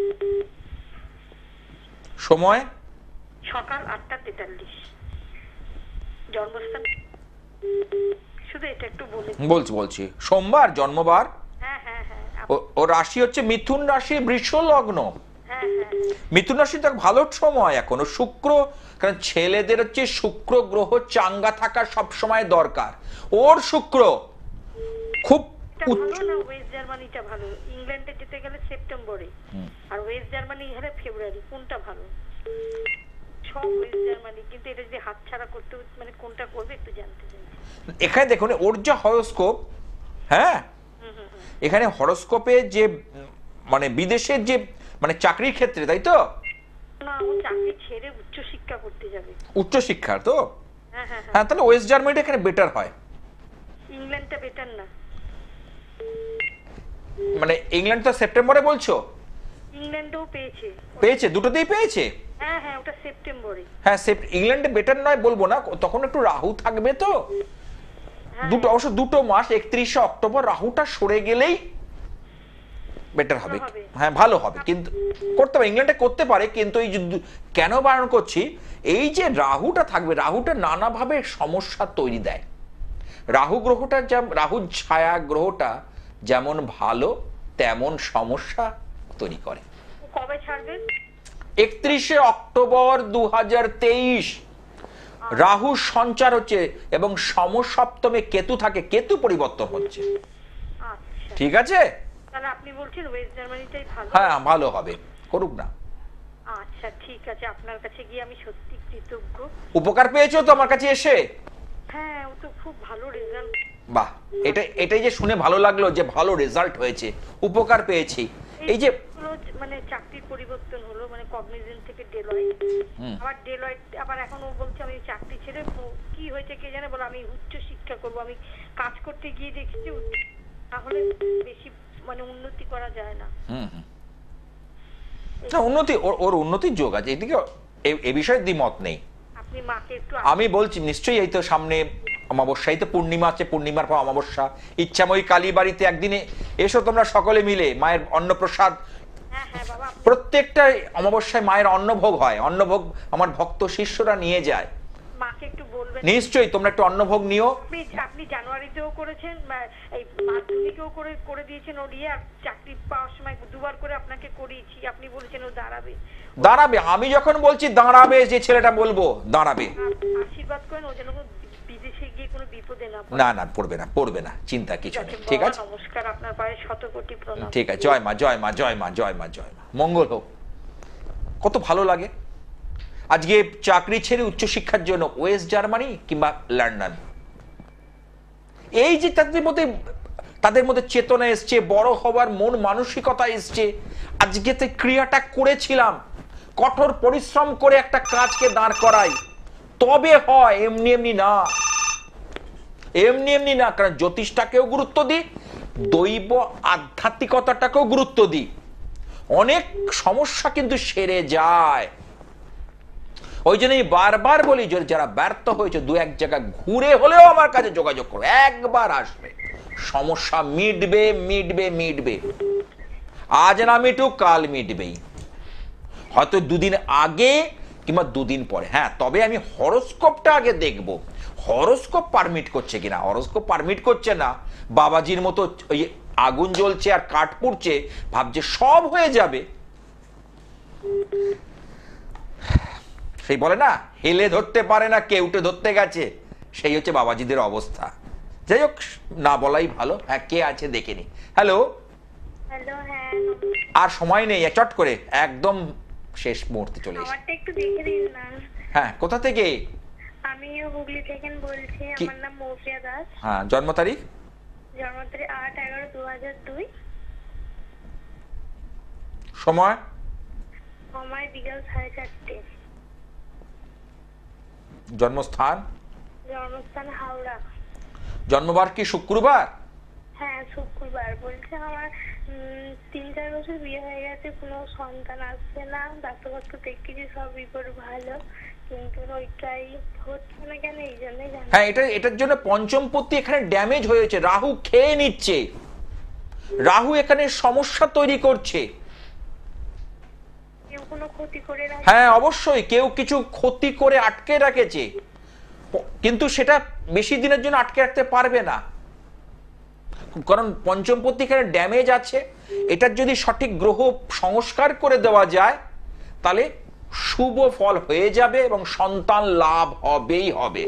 সময়? সকাল 8:43। জন্মস্থান শুধু এটা একটু বলে। বলছি সোমবার জন্মবার। হ্যাঁ হ্যাঁ হ্যাঁ। ও রাশি হচ্ছে মিথুন রাশি, বৃষ লগ্ন। হ্যাঁ হ্যাঁ। মিথুন রাশি তো ভালো সময় এখনো। শুক্র, কারণ ছেলেদের হচ্ছে শুক্র গ্রহ চাঙ্গা থাকা সব সময় দরকার। ওর শুক্র খুব ভালো না, ওয়েস্ট জার্মানিটা ভালো। ইংল্যান্ডে যেতে গেলে সেপ্টেম্বরে, আর ওয়েস্ট জার্মানি হলে ফেব্রুয়ারি। কোনটা ভালো? সব ওয়েস্ট জার্মানি, কিন্তু এটা যদি হাতছাড়া করতে মানে কোনটা করবে একটু জানতে চাই। এখানে দেখুন ওর যে হরোস্কোপ, হ্যাঁ, এখানে হরোস্কোপে যে মানে বিদেশের যে মানে চাকরির ক্ষেত্রে, তাই তো? না, ও চাকরি ছেড়ে উচ্চ শিক্ষা করতে যাবে। উচ্চ শিক্ষার তো? হ্যাঁ হ্যাঁ হ্যাঁ, তাহলে ওয়েস্ট জার্মানিটা এখানে বেটার হয়। ইংল্যান্ডটা বেটার না? মানে ইংল্যান্ড তো সেপ্টেম্বরে বলছো? ইংল্যান্ডও পেয়েছে, দুটোতেই পেয়েছে। হ্যাঁ হ্যাঁ, ওটা সেপ্টেম্বরে। হ্যাঁ, ইংল্যান্ডে বেটার নয় বলবো না, তখন একটু রাহু থাকবে তো। অবশ্য 2 মাস, 31শে অক্টোবর রাহুটা সরে গেলেই বেটার হবে। হ্যাঁ, ভালো হবে, কিন্তু করতে পারে, ইংল্যান্ডে করতে পারে। কিন্তু এই কেন বারণ করছি, এই যে রাহুটা থাকবে, রাহুটা নানাভাবে সমস্যা তৈরি দেয়। রাহু গ্রহটা, রাহু ছায়া গ্রহটা যেমন ভালো তেমন সমস্যা তৈরি করে। কবে ছাড়বে? 31শে অক্টোবর 2023 রাহু সঞ্চার হচ্ছে এবং সমসপ্তমে কেতু থাকে, কেতু পরিবর্তন হচ্ছে। আচ্ছা, ঠিক আছে। তাহলে আপনি বলছেন ওয়েস্ট জার্মানিটাই ভালো? হ্যাঁ, ভালো হবে, করুক না। আচ্ছা ঠিক আছে, আপনার কাছে গিয়ে আমি সত্যি কৃতজ্ঞ। উপকার পেয়েছো তো আমার কাছে এসে? হ্যাঁ, ও তো খুব ভালো রেজাল্ট। বাহ, এটাই যে শুনে ভালো লাগলো যে ভালো রেজাল্ট হয়েছে, উপকার পেয়েছি। এই যে মানে চাকরির পরিবর্তন হলো, মানে কগনিজেন্ট থেকে ডেলয়েট, আবার ডেলয়েট আবার এখন ও বলছে আমি চাকরি ছেড়ে কি হয়েছে কে জানে, বলে আমি উচ্চ শিক্ষা করব। আমি কাজ করতে গিয়ে দেখেছি তাহলে বেশি মানে উন্নতি করা যায় না। উন্নতি, ওর উন্নতির যোগ আছে, এদিকে এ বিষয়ে দ্বিমত নেই। আপনি মাকে একটু আমি বলছি নিশ্চয়ই এই তো সামনে অমাবস্যায় তো পূর্ণিমা আছে, পূর্ণিমার পর অমাবস্যা, ইচ্ছাময়ী কালী বাড়িতে একদিনে এসো তোমরা সকলে মিলে মায়ের অন্নপ্রসাদ। হ্যাঁ হ্যাঁ বাবা, প্রত্যেকটা অমাবস্যায় মায়ের অন্নভোগ হয়, অন্নভোগ আমার ভক্ত শিষ্যরা নিয়ে যায়। মাকে একটু বলবেন নিশ্চয়ই তোমরা একটু অন্নভোগ নিও। আপনি জানুয়ারিতেও করেছেন, এই মাধ্যমিকেও করে দিয়েছেন, ও দিয়ে চাকরি পাওয়ার সময় দুবার করে আপনাকে করিয়েছি, আপনি বলেছেন ও দাঁড়াবে। দাঁড়াবে, আমি যখন বলছি দাঁড়াবে, যে ছেলেটা বলবো দাঁড়াবে, আশীর্বাদ করেন ও যেন বিদেশে গিয়ে কোনো বিপদে না পড়ে। না না পড়বে না, চিন্তা কিছু নেই। ঠিক আছে, নমস্কার, আপনার পায়ে শত কোটি প্রণাম। ঠিক আছে, জয় মা জয় মা জয় মা জয় মা জয় মা, মঙ্গল হোক। কত ভালো লাগে আজকে চাকরি ছেড়ে উচ্চশিক্ষার জন্য ওয়েস্ট জার্মানি কিংবা লন্ডন, এই যে তাদের মধ্যে চেতনা এসছে, বড় হবার মন মানসিকতা এসছে। আজকে তো ক্রিয়াটা করেছিলাম, কঠোর পরিশ্রম করে একটা কাজকে দাঁড় করাই, তবে হয়, এমনি এমনি না, এমনি এমনি না। কারণ জ্যোতিষটাকেও গুরুত্ব দিই, দৈব আধ্যাত্মিকতাটাকেও গুরুত্ব দিই, অনেক সমস্যা কিন্তু সেরে যায়। ওই জন্যই বারবার বলি, যারা ব্যর্থ হয়েছে দু এক জায়গা ঘুরে হলেও আমার কাছে যোগাযোগ করো, একবার আসবে, সমস্যা মিটবে মিটবে মিটবে। আজ না মিটুক, কাল মিটবেই, হয়তো দুদিন আগে কিংবা দুদিন পরে। হ্যাঁ, তবে আমি হরোস্কোপটা আগে দেখব, হরোস্কোপ পারমিট করছে কিনা। হরোস্কোপ পারমিট করছে না, বাবাজির মতো ওই আগুন জ্বলছে আর কাঠ পুড়ছে, ভাবছে সব হয়ে যাবে। সেই বলে না, হেলে ধরতে পারে না, কেউটে ধরতে গেছে, সেই হচ্ছে বাবাজিদের অবস্থা। যাই হোক, না বলাই ভালো। হ্যাঁ, কে আছে দেখে নি। হ্যালো, হ্যাঁ, আর সময় নেই, চট করে একদম শেষ মুহূর্তে চলে এসেছি। আমারটা একটু দেখে দিন না। হ্যাঁ, কোথা থেকে? আমি হুগলি থেকে বলছি, আমার নাম মৌপিয়া দাস। হ্যাঁ, জন্ম তারিখ? জন্ম তারিখ 8/11/2002। সময়? সময় বিকাল 4:30। জন্মস্থান? জন্মস্থান হাওড়া। জন্মবার কি শুক্রবার? হ্যাঁ, শুক্রবার। বলছে আমার 3-4 বছর বিয়ে হয়ে গেছে, কোনো সন্তান আসছে না, ডাক্তারবাবু দেখেছি সব রিপোর্ট ভালো, কিন্তু ওইটাই হচ্ছে না কেন, এই জন্যই জানি। হ্যাঁ, এটার জন্য পঞ্চমপতি এখানে ড্যামেজ হয়েছে, রাহু খেয়ে নিচ্ছে, রাহু এখানে সমস্যা তৈরি করছে। কেউ কোনো ক্ষতি করে রাখে? হ্যাঁ, অবশ্যই কেউ কিছু ক্ষতি করে আটকে রেখেছে, কিন্তু সেটা বেশি দিনের জন্য আটকে রাখতে পারবে না, কারণ পঞ্চমপতি এখানে ড্যামেজ আছে। এটার যদি সঠিক গ্রহ সংস্কার করে দেওয়া যায় তাহলে শুভ ফল হয়ে যাবে এবং সন্তান লাভ হবেই হবে।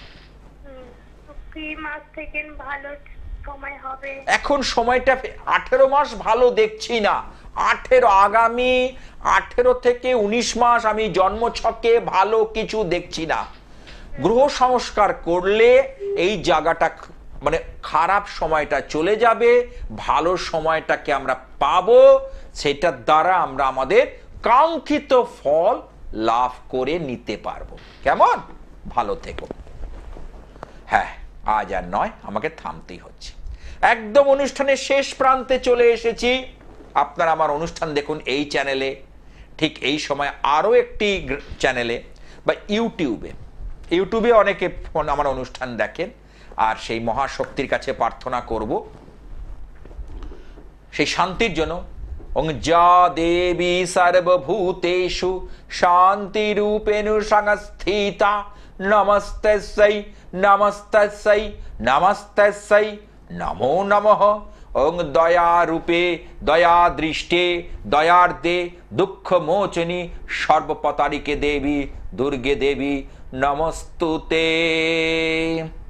কি মাস থেকে ভালো সময় হবে? এখন সময়টা 18 মাস ভালো দেখছি না, আগামী 18 থেকে 19 মাস আমি জন্মছকে ভালো কিছু দেখছি না। গ্রহ সংস্কার করলে এই জায়গাটা মানে খারাপ সময়টা চলে যাবে, ভালো সময়টাকে আমরা পাবো, সেটার দ্বারা আমরা আমাদের কাঙ্ক্ষিত ফল লাভ করে নিতে পারবো। কেমন? ভালো থেকো। হ্যাঁ, আজ আর নয়, আমাকে থামতেই হচ্ছে। একদম অনুষ্ঠানের শেষ প্রান্তে চলে এসেছি। আপনারা আমার অনুষ্ঠান দেখুন এই চ্যানেলে, ঠিক এই সময় আরও একটি চ্যানেলে বা ইউটিউবে অনেকে আমার অনুষ্ঠান দেখেন। আর সেই মহাশক্তির কাছে প্রার্থনা করব সেই শান্তির জন্য। ওং যা দেবী সর্বভূতেষু শান্তিরূপেণ সংস্থিতা নমস্তস্যৈ নমস্তস্যৈ নমস্তস্যৈ নমো নমঃ। ওং দয়ারূপে দয়াদৃষ্টে দয়ার্দে দুঃখমোচনী সর্বপতারিকে দেবী দুর্গে দেবী নমস্তুতে।